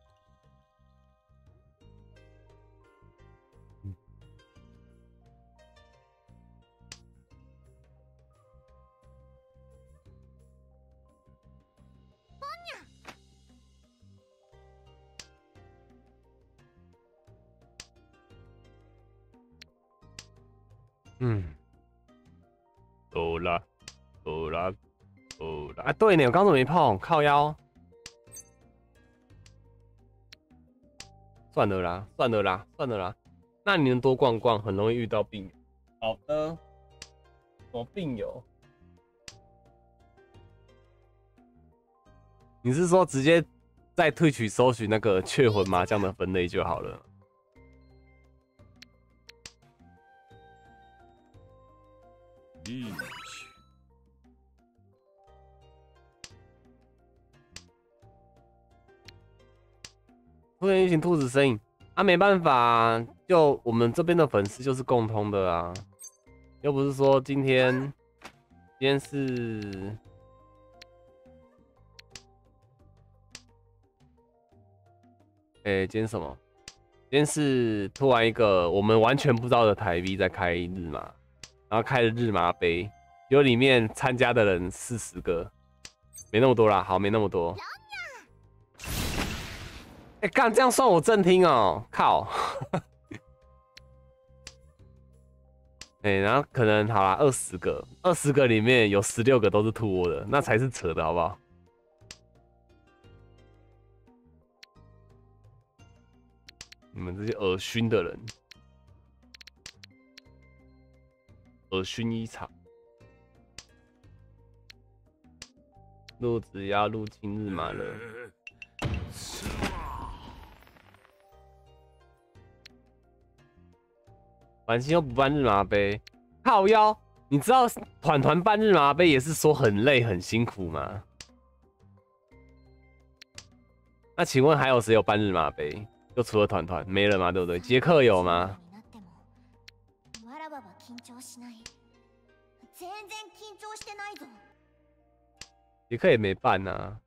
嗯，走了，走了。哦啊，对呢，我刚怎么没碰？靠腰。 算了啦，算了啦，算了啦。那你能多逛逛，很容易遇到病友。好的，什么病友？你是说直接在退取搜寻那个雀魂麻将的分类就好了？ リーチ出现一群兔子身影啊，没办法，就我们这边的粉丝就是共通的啊，又不是说今天今天是。哎、欸，今天什么？今天是突然一个我们完全不知道的台 V 在开日麻，然后开了日麻杯，有里面参加的人四十个，没那么多啦，好，没那么多。哎、欸，干这样算我正听哦、喔，靠！哎、欸，然后可能好啦，二十个，二十个里面有十六个都是兔窝的，那才是扯的好不好？你们这些恶熏的人，恶熏一场。鹿子要入侵日麻了。繁星又不办日麻杯，靠腰！你知道团团办日麻杯也是说很累很辛苦吗？那请问还有谁有办日麻杯？就除了团团没了吗？对不对？杰克有吗？杰克也没办啊。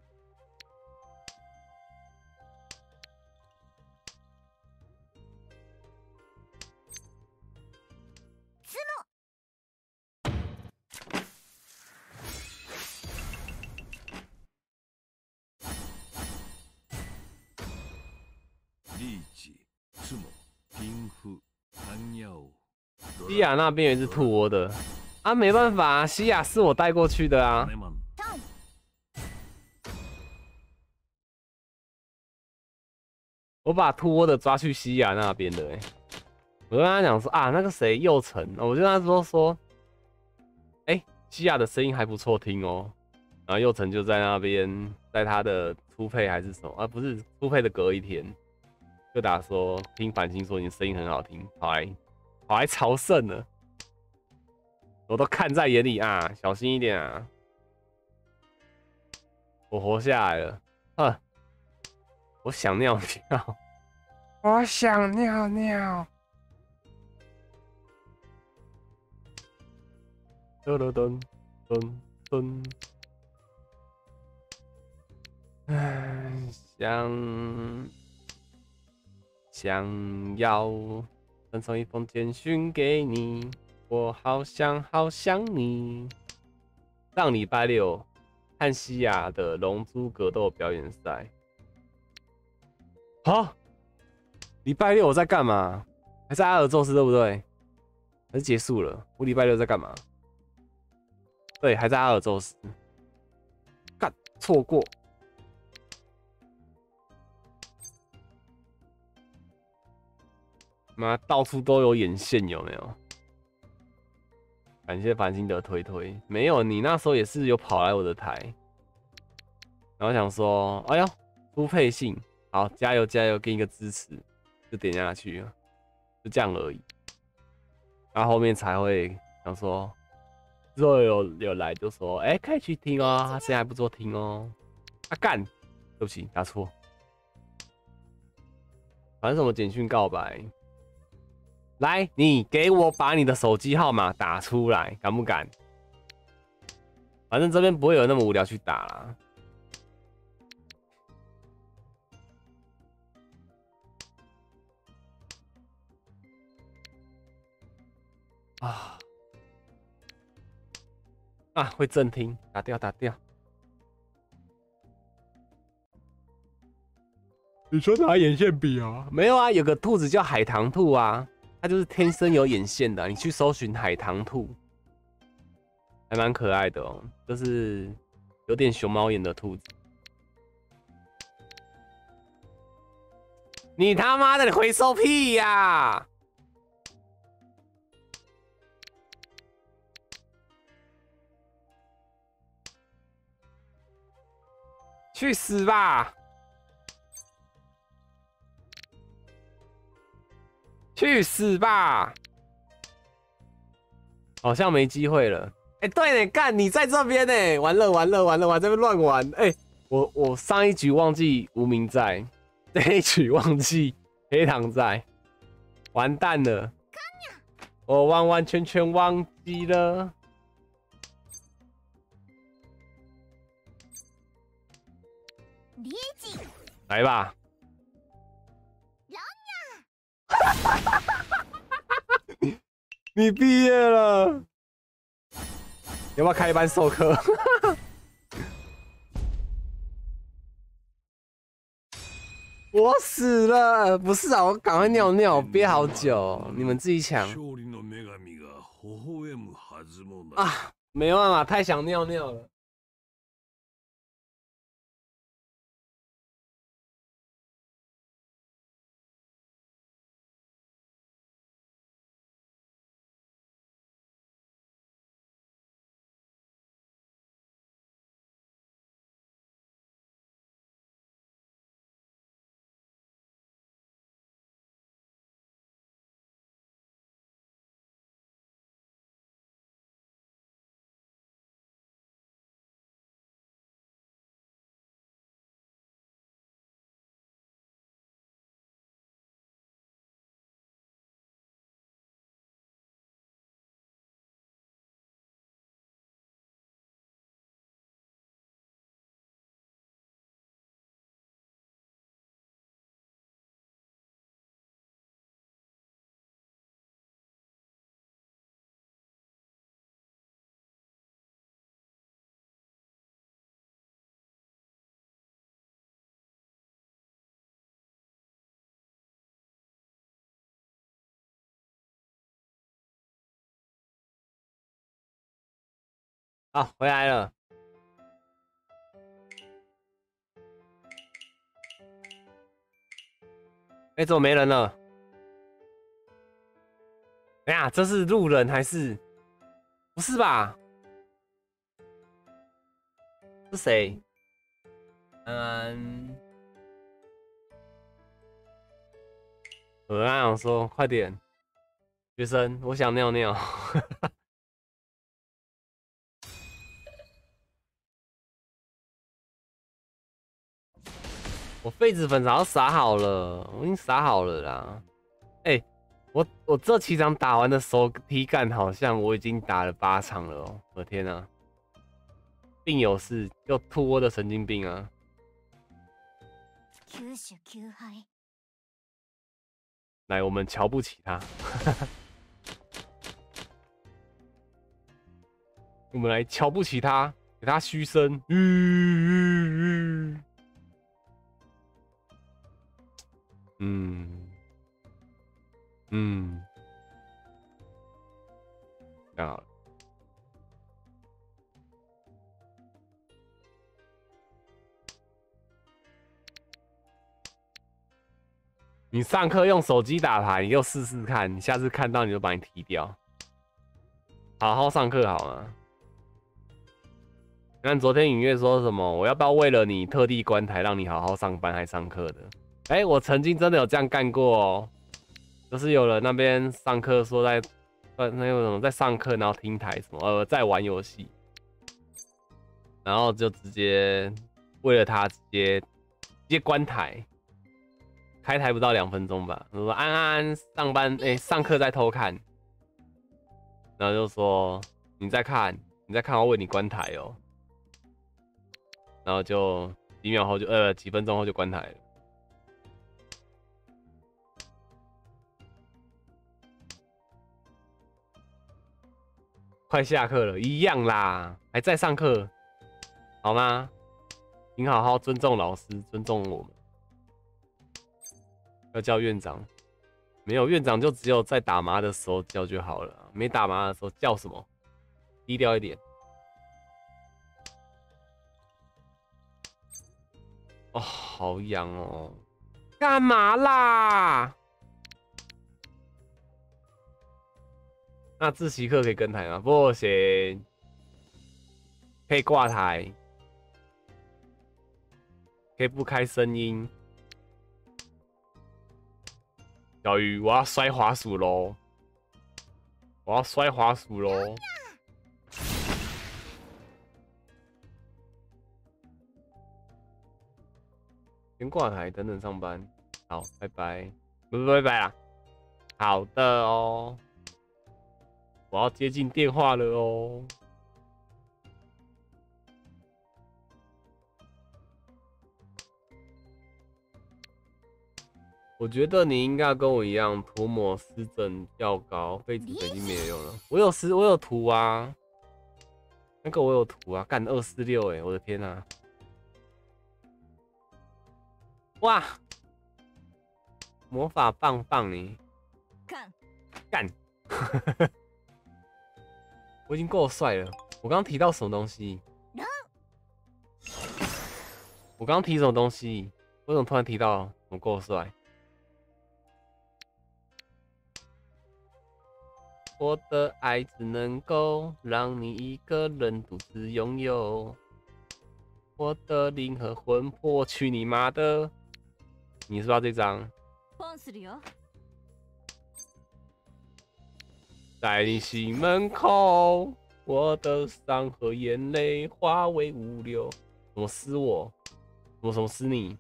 リーチ、ツモ、ピンフ、タンヤオ。 西亚那边也是兔窝的啊，没办法啊，西亚是我带过去的啊。我把兔窝的抓去西亚那边的、欸，我跟他讲说啊，那个谁佑成，我就跟他说说，哎、欸，西亚的声音还不错听哦。然后佑成就在那边，在他的初配还是什么啊？不是初配的隔一天。就打说听繁星说你声音很好听，跑来跑来朝圣了，我都看在眼里啊，小心一点啊！我活下来了，哼！我想尿尿， 我想尿尿。 噔噔噔噔噔，唉，想。想要赠送一封简讯给你，我好想好想你。上礼拜六看西亚的龙珠格斗表演赛。好，礼拜六我在干嘛？还在阿尔宙斯对不对？还是结束了？我礼拜六在干嘛？对，还在阿尔宙斯。干，错过。妈，到处都有眼线，有没有？感谢繁星的推推，没有，你那时候也是有跑来我的台，然后想说，哎呦，初配信，好，加油加油，给你个支持，就点下去了，就这样而已。然后后面才会想说，之后有有来就说，哎、欸，可以去听哦，他现在还不错听哦。啊干，对不起，打错。反正什么简讯告白。来，你给我把你的手机号码打出来，敢不敢？反正这边不会有人那么无聊去打啦。啊啊，会震听，打掉打掉。你说拿眼线笔啊？没有啊，有个兔子叫海棠兔啊。它就是天生有眼线的，你去搜寻海棠兔，还蛮可爱的哦，就是有点熊猫眼的兔子。 你他妈的，你回收屁呀、啊！去死吧！去死吧！好像没机会了。哎、欸，对呢，干你在这边呢，完了完了完了，我这边乱玩。哎、欸，我我上一局忘记无名在，这一局忘记黑糖在，完蛋了，我完完全全忘记了。来吧。你毕业了，要不要开班授课？我死了，不是啊，我赶快尿尿，憋好久，你们自己抢。啊，没办法，太想尿尿了。好，回来了。哎、欸，怎么没人了？哎呀，这是路人还是？不是吧？是谁？嗯，我刚想说，快点，学生，我想尿尿。我痱子粉早就撒好了，我已经撒好了啦。哎、欸，我我这七场打完的手体感好像我已经打了八场了哦！我的天啊，病有事又吐窝的神经病啊！来，我们瞧不起他，我们来瞧不起他，给他嘘声。嗯嗯嗯嗯，嗯，这样好了。你上课用手机打牌，你就试试看，你下次看到你就把你踢掉。好好上课好吗？看昨天影月说什么，我要不要为了你特地关台，让你好好上班还上课的？哎、欸，我曾经真的有这样干过哦，就是有人那边上课说在，呃，那有什么在上课，然后听台什么，呃，在玩游戏，然后就直接为了他直接直接关台，开台不到两分钟吧，我说安安上班，哎、欸，上课在偷看，然后就说你在看，你在看，我为你关台哦，然后就几秒后就呃几分钟后就关台了。快下课了，一样啦，还在上课，好吗？请好好尊重老师，尊重我们。要叫院长，没有院长就只有在打麻的时候叫就好了，没打麻的时候叫什么？低调一点。哦，好痒哦。 干嘛啦？那自习课可以跟台吗？不行，可以挂台，可以不开声音。小鱼，我要摔滑鼠喽！我要摔滑鼠喽！先挂台，等等上班。好，拜拜。不是拜拜啦。好的哦。我要接进电话了哦。我觉得你应该跟我一样，涂抹湿疹药膏，痱子粉已经没有用了。我有湿，我有涂啊，那个我有涂啊，干二四六哎，我的天啊！哇，魔法棒棒你，干干，我已经够帅了。我刚刚提到什么东西？我刚刚提什么东西？为什么突然提到我够帅？我的爱只能够让你一个人独自拥有，我的灵和魂魄，去你妈的！你是不是要这张？在你心门口，我的伤和眼泪化为乌有。怎么撕我？怎么什么撕你？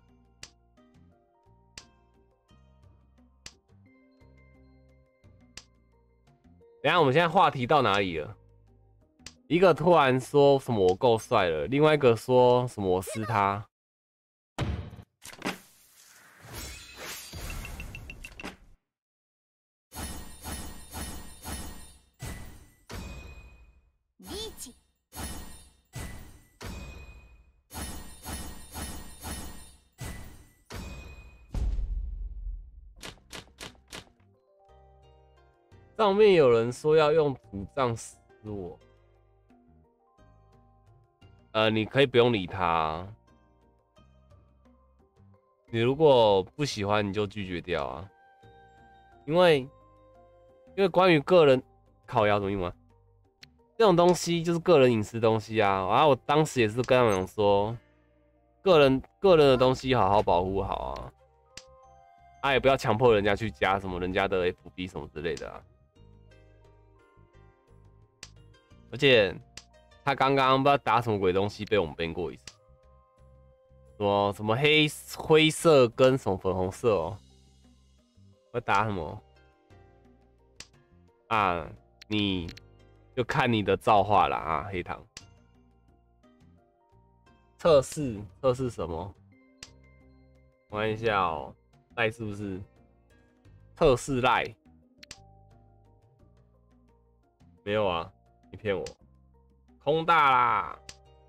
等一下，我们现在话题到哪里了？一个突然说什么我够帅了，另外一个说什么我撕他。上面有人说要用土杖撕我，呃，你可以不用理他。你如果不喜欢，你就拒绝掉啊。因为，因为关于个人靠腰怎么用啊？这种东西就是个人隐私东西啊。然后我当时也是跟他们讲说，个人个人的东西好好保护好啊。啊，也不要强迫人家去加什么人家的 F B 什么之类的啊。而且他刚刚不知道打什么鬼东西，被我们 ban 过一次。什么什么黑灰色跟什么粉红色哦？我打什么？啊，你就看你的造化啦啊，黑糖。测试测试什么？我看一下哦，赖是不是？测试赖？没有啊。你骗我，空大啦！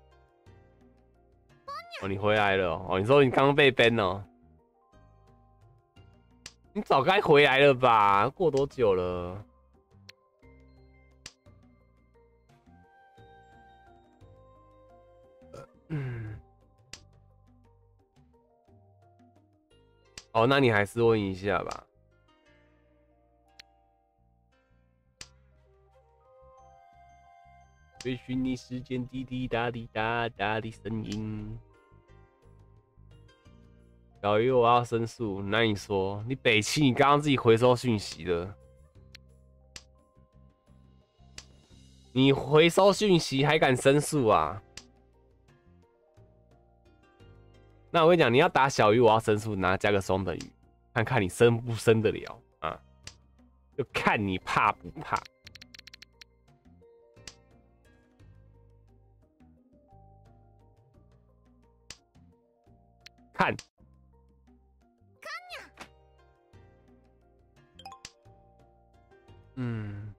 哦，你回来了哦。你说你刚刚被 ban 哦，你早该回来了吧？过多久了？嗯，哦，那你还是问一下吧。追寻你时间滴滴答滴答答的声音。小鱼，我要申诉。那你说，你北七，你刚刚自己回收讯息了，你回收讯息还敢申诉啊？那我跟你讲，你要打小鱼，我要申诉，拿加个双等于，看看你申不申得了啊？就看你怕不怕。看，嗯，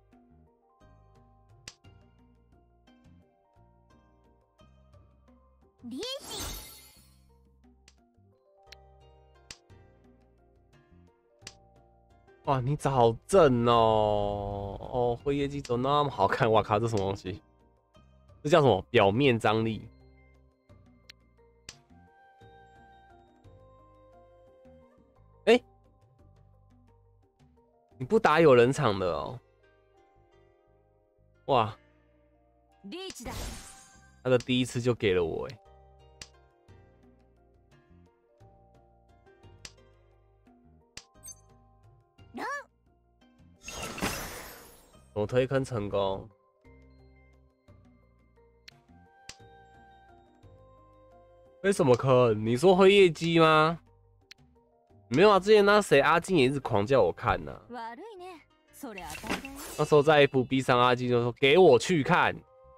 哇，你长好正哦！哦，辉夜姬怎么那么好看？哇靠，这什么东西？这叫什么？表面张力。 你不打有人场的哦。哇， リーチだ。 他的第一次就给了我哎。我推坑成功。为什么坑？你说会业绩吗？没有啊，之前那谁阿金也一直狂叫我看呢、啊。 悪いね。それ当たりだよ。 那时候在 F B 上，阿金就说给我去看。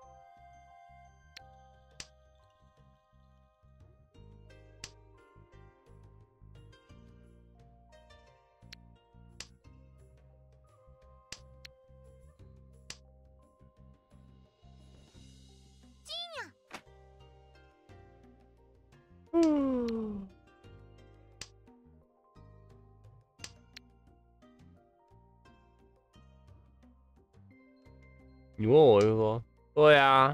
嗯。你问我，我就说，对啊。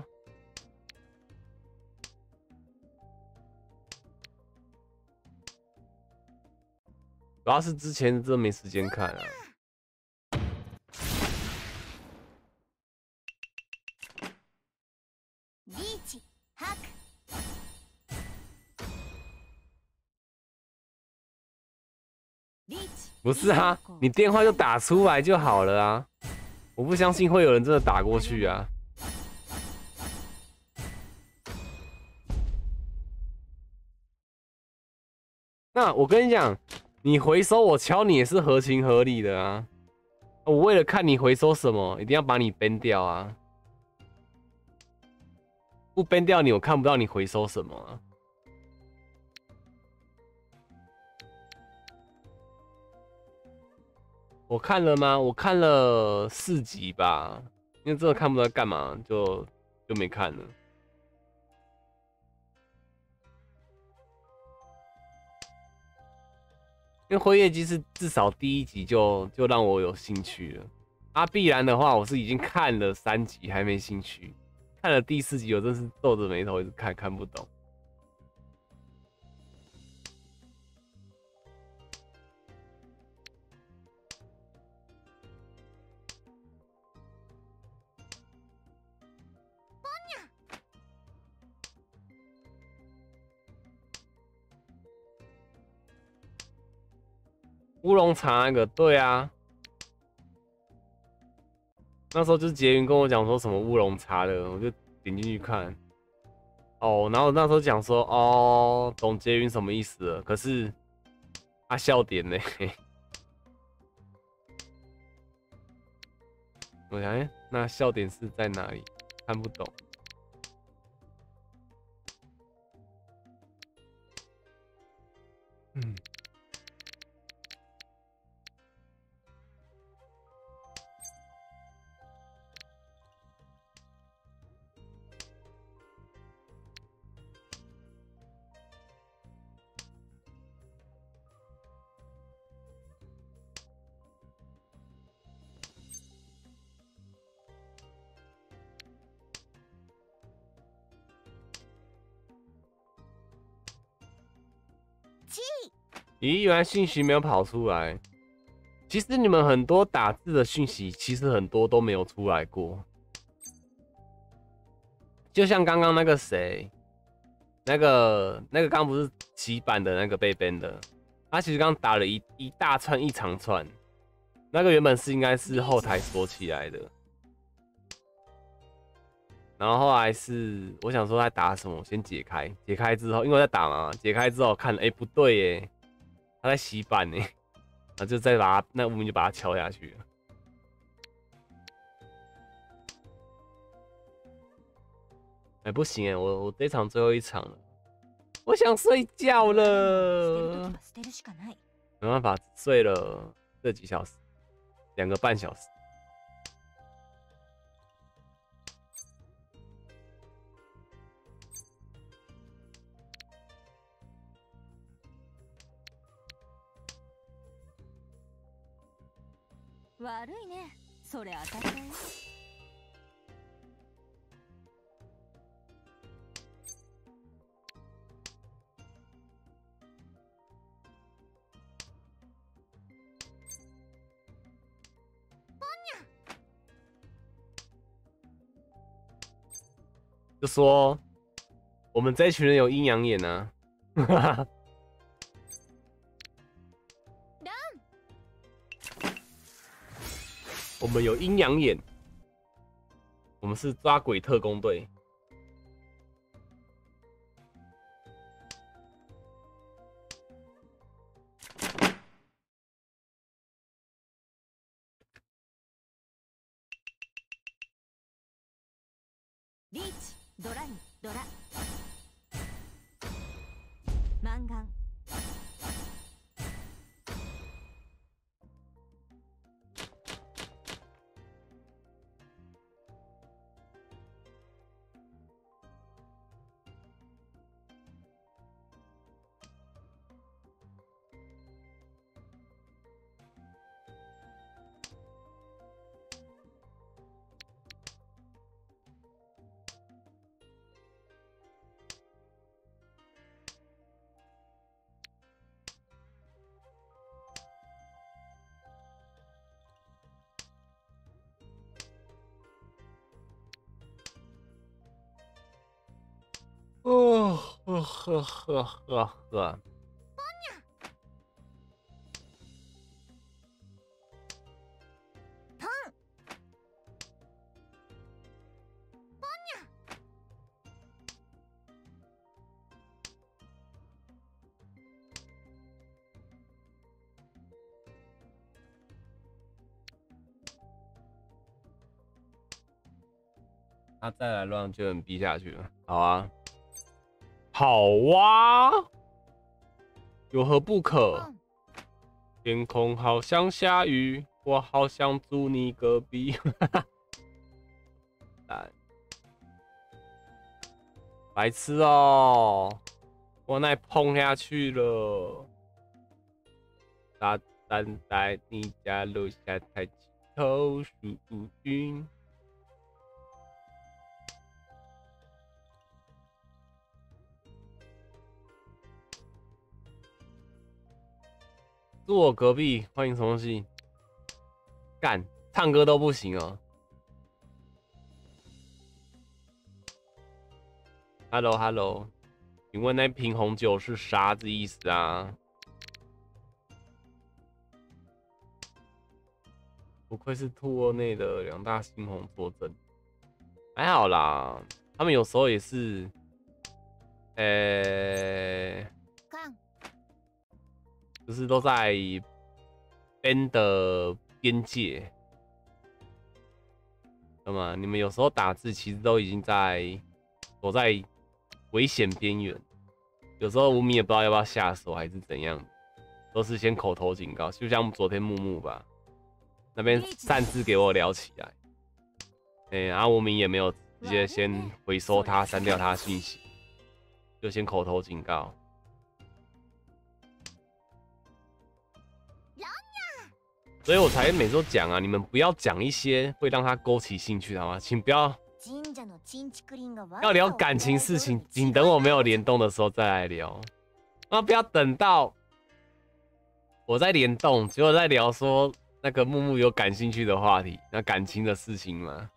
主要是之前真没时间看啊。 リーチハクリーチ。 不是啊，你电话就打出来就好了啊！我不相信会有人真的打过去啊。那我跟你讲，你回收我敲你也是合情合理的啊。我为了看你回收什么，一定要把你 ban 掉啊！不 ban 掉你，我看不到你回收什么啊。我看了吗？我看了四集吧，因为真的看不到干嘛，就就没看了。因为辉夜姬是至少第一集就就让我有兴趣了。阿必然的话，我是已经看了三集还没兴趣，看了第四集我真是皱着眉头一直看，看不懂。乌龙茶那个，对啊，那时候就是杰云跟我讲说什么乌龙茶的，我就点进去看。哦，然后那时候讲说，哦，懂杰云什么意思了，可是他笑点呢？我想，哎、欸，那笑点是在哪里？看不懂。嗯。咦，原来讯息没有跑出来。其实你们很多打字的讯息，其实很多都没有出来过。就像刚刚那个谁，那个那个刚不是洗版的那个被 ban 的，他其实刚打了一一大串一长串，那个原本是应该是后台锁起来的。然后后来是我想说他打什么，我先解开，解开之后，因为我在打嘛，解开之后看，哎、欸、不对耶，他在洗版呢，然后就再把他那无名就把他敲下去了。哎、欸、不行哎，我我这场最后一场了，我想睡觉了，没办法，睡了这几小时，两个半小时。 悪いね。それ当たりだよ。 就说我们这一群人有阴阳眼啊。我们有阴阳眼，我们是抓鬼特工队。 リーチドラにドラマンガン哦呵呵呵呵呵。他再来乱就能逼下去了。好啊，好啊，有何不可？天空好像下雨，我好想住你隔壁。来，白痴哦、喔，我那碰下去了。大蛋在你家楼下抬起头数乌云。住我隔壁，欢迎什么东西？干，唱歌都不行哦。Hello Hello， 请问那瓶红酒是啥子意思啊？不愧是兔二内的两大猩红坐镇，还好啦，他们有时候也是，呃、欸。就是都在边的边界，那么你们有时候打字其实都已经在走在危险边缘，有时候无名也不知道要不要下手还是怎样，都是先口头警告，就像昨天木木吧，那边擅自给我聊起来，哎、欸，然后无名也没有直接先回收他删掉他的信息，就先口头警告。所以我才每次都讲啊，你们不要讲一些会让他勾起兴趣的好吗？请不要要聊感情事情，请等我没有联动的时候再来聊。那不要等到我在联动，结果在聊说那个木木有感兴趣的话题，那感情的事情嘛。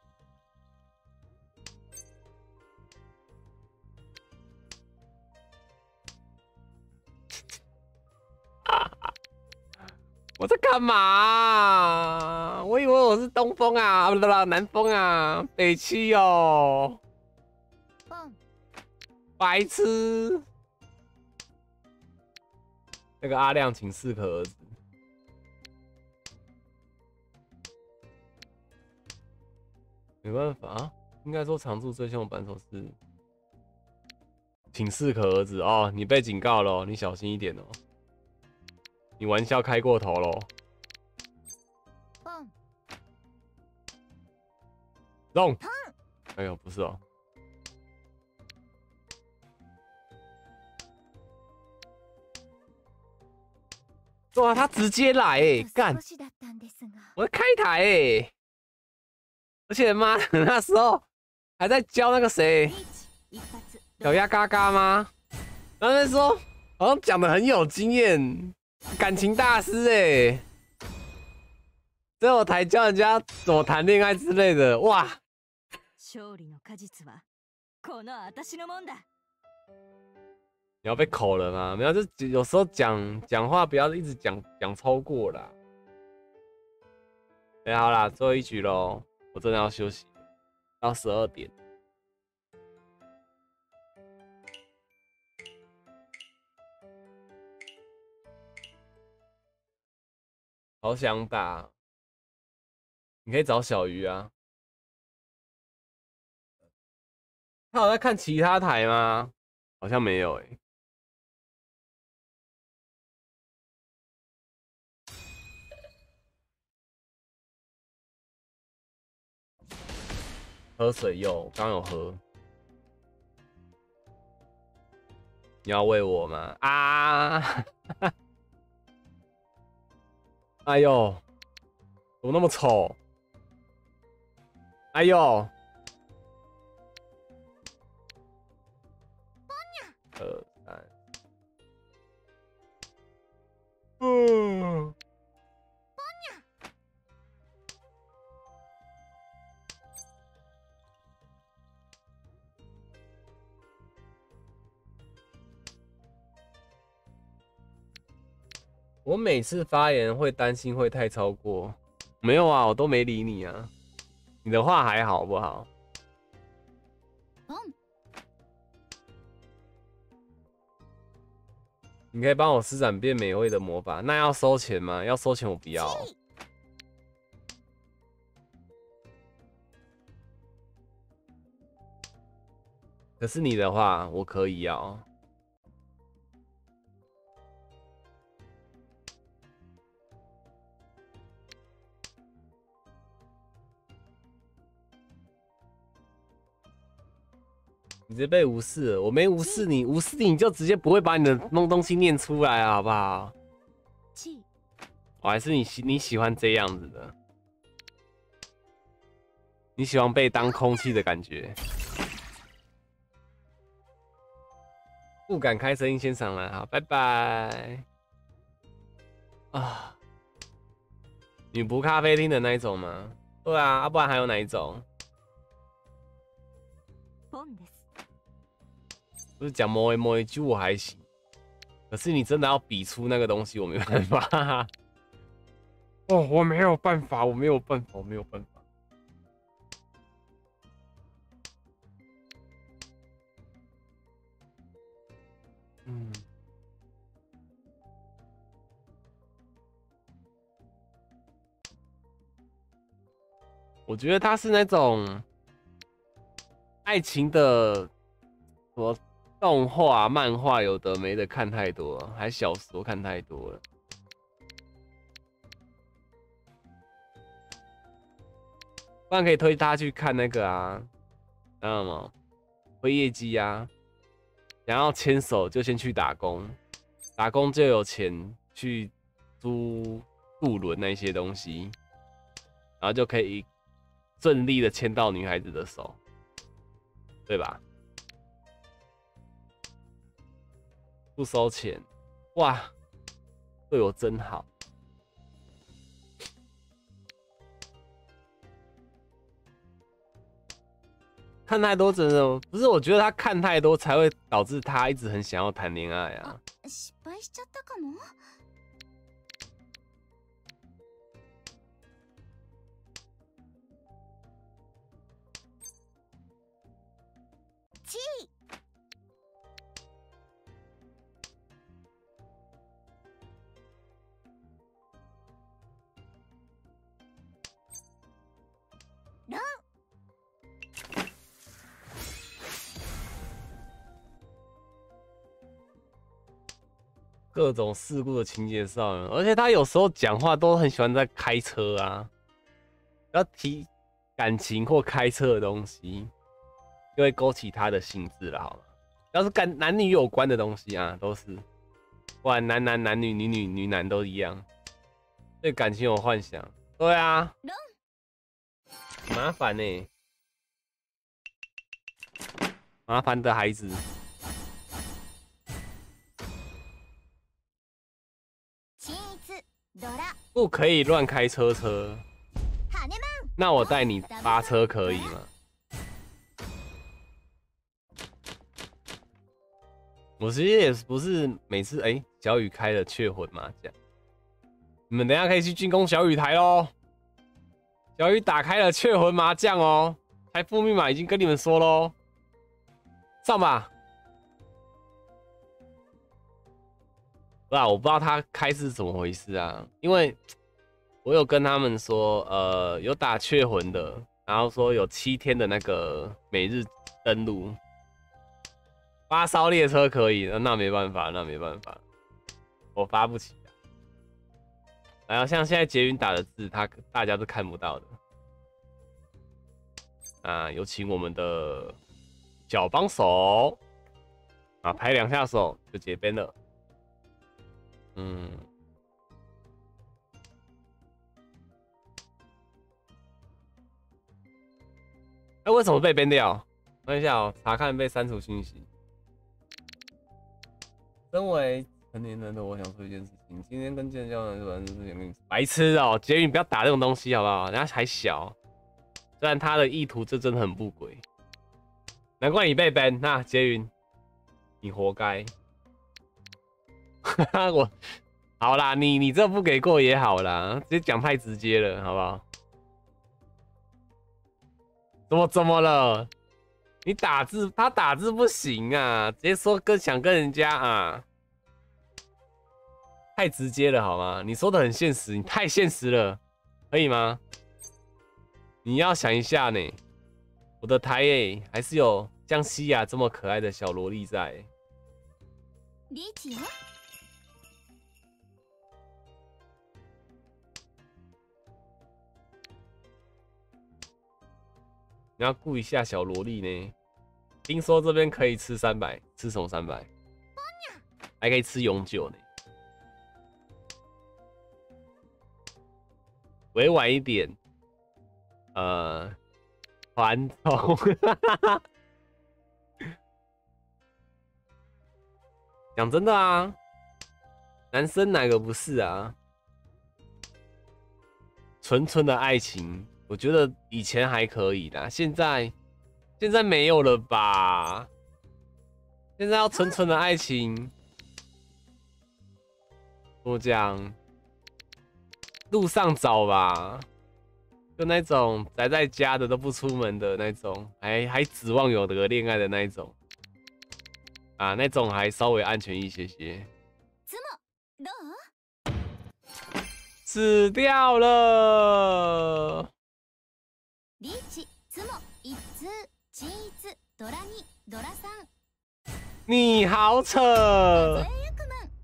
我在干嘛、啊？我以为我是东风啊，不不不，南风啊，北七哦，白痴。那个阿亮请适可而止。没办法啊，应该说常驻最凶的扳手是请适可而止哦。你被警告了、哦，你小心一点哦。你玩笑开过头喽！动！哎呦，不是哦。哇，他直接来哎，干！我开台哎，而且妈的那时候还在教那个谁小鸭嘎嘎吗？然后那时候好像讲的很有经验。感情大师哎、欸，这有台教人家怎么谈恋爱之类的，哇！ この私のもんだ。 你要被口了吗？没有，就有时候讲讲话不要一直讲讲超过啦。哎、欸，好啦，最后一局喽，我真的要休息，到十二点。好想打，你可以找小鱼啊。他有在看其他台吗？好像没有哎、欸。喝水有，刚有喝。你要喂我吗？啊！哎呦，怎么那么丑？哎呦！二三，嗯。我每次发言会担心会太超过，没有啊，我都没理你啊。你的话还好不好？ 嗯。 你可以帮我施展变美味的魔法，那要收钱吗？要收钱我不要。可是你的话，我可以要。你直接被无视了，我没无视你，无视你你就直接不会把你的弄东西念出来啊，好不好？我还是你喜你喜欢这样子的，你喜欢被当空气的感觉。不敢开声音先上来，好，拜拜。啊，女仆咖啡厅的那一种吗？对啊，要、啊、不然还有哪一种？不是讲摸一摸一句我还行，可是你真的要比出那个东西，我没办法。哦，我没有办法，我没有办法，我没有办法。嗯，我觉得他是那种爱情的什么动画、漫画，有的没的看太多了，还小说看太多了。不然可以推他去看那个啊，知道吗？推业绩啊。想要牵手就先去打工，打工就有钱去租渡轮那些东西，然后就可以顺利的牵到女孩子的手，对吧？不收钱，哇，对我真好。看太多真的不是，我觉得他看太多才会导致他一直很想要谈恋爱啊。 失敗しちゃったかも。チー。ロン。 各种事故的情节少年，而且他有时候讲话都很喜欢在开车啊，要提感情或开车的东西，就会勾起他的兴致了，好吗？要是跟男女有关的东西啊，都是，不然男男男女女女女男都一样，对感情有幻想，对啊，麻烦呢、欸，麻烦的孩子。不可以乱开车车。那我带你扒车可以吗？ 我其实也不是每次哎、欸，小雨开了雀魂麻将，你们等一下可以去进攻小雨台喽。小雨打开了雀魂麻将哦，财富密码已经跟你们说喽，上吧。不啊，我不知道他开是怎么回事啊，因为我有跟他们说，呃，有打雀魂的，然后说有七天的那个每日登录。发烧列车可以，那没办法，那没办法，我发不起啊。然后像现在捷运打的字，他大家都看不到的。啊，有请我们的小帮手啊，拍两下手就结边了。嗯，哎、欸，为什么被编掉？看一下哦，查看被删除信息。身为成年人的我想说一件事情，今天跟健教人说之前跟你白痴哦、喔，杰宇你不要打这种东西好不好？人家还小，虽然他的意图这真的很不轨，难怪你被 ban。那杰宇，你活该。我好啦，你你这不给过也好啦，直接讲太直接了，好不好？怎么怎么了？你打字，他打字不行啊，直接说跟想跟人家啊，太直接了好吗？你说的很现实，你太现实了，可以吗？你要想一下呢，我的台诶还是有像西亚这么可爱的小萝莉在。 リーチよ。 你要顾一下小萝莉呢。听说这边可以吃三百，吃什么三百？还可以吃永久呢。委婉一点，呃，传统。讲真的啊，男生哪个不是啊？纯纯的爱情。我觉得以前还可以啦，现在现在没有了吧？现在要纯纯的爱情，我讲路上找吧，就那种宅在家的都不出门的那种，还还指望有得恋爱的那一种啊，那种还稍微安全一些些。 どう？ 死掉了。 リーチ、ツモ、一通、チーズ、ドラに、ドラ三。 你好扯！ 数えゆくもん。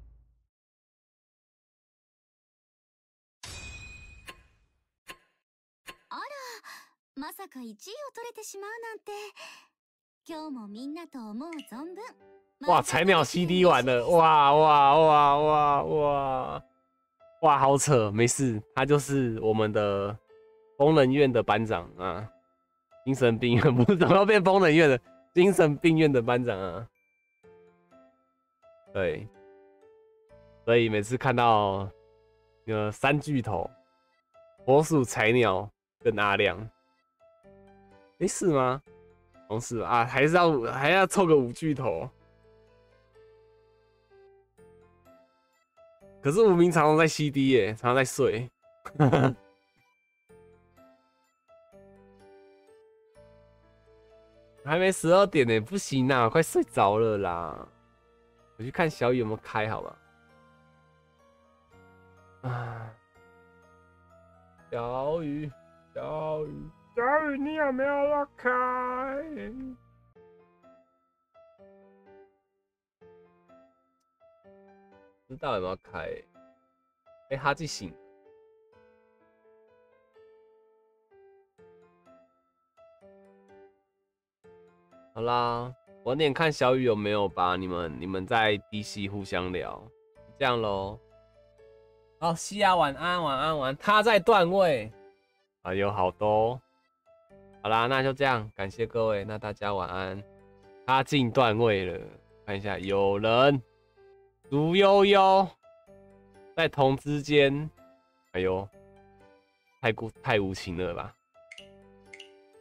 あら、まさか一位を取れてしまうなんて。今日もみんなと思う存分。 哇，菜鸟 C D 完了！哇哇哇哇哇哇，好扯！没事，他就是我们的疯人院的班长啊，精神病院不是怎么变疯人院的精神病院的班长啊？对，所以每次看到那个三巨头，火鼠、菜鸟跟阿亮，哎、欸、是吗？好像是啊，还是要还要凑个五巨头。可是无名常常在 C D 耶，常常在睡。还没十二点呢，不行啊，快睡着了啦。我去看小雨有没有开，好吧？啊，小雨，小雨，小雨，你有没有要开？不知道有没有开、欸？哎、欸，哈记醒。好啦，晚点看小雨有没有吧。你们你们在 D C 互相聊，这样咯。好，西亚晚安晚安晚安。他在段位，啊有好多。好啦，那就这样，感谢各位，那大家晚安。他进段位了，看一下有人。如悠悠在同之间，哎呦，太过太无情了吧！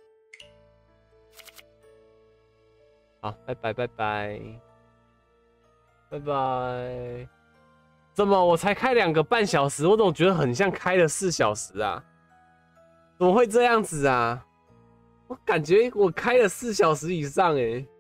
好，拜拜拜拜。 拜拜。怎么我才开两个半小时，我总觉得很像开了四小时啊？怎么会这样子啊？我感觉我开了四小时以上哎、欸。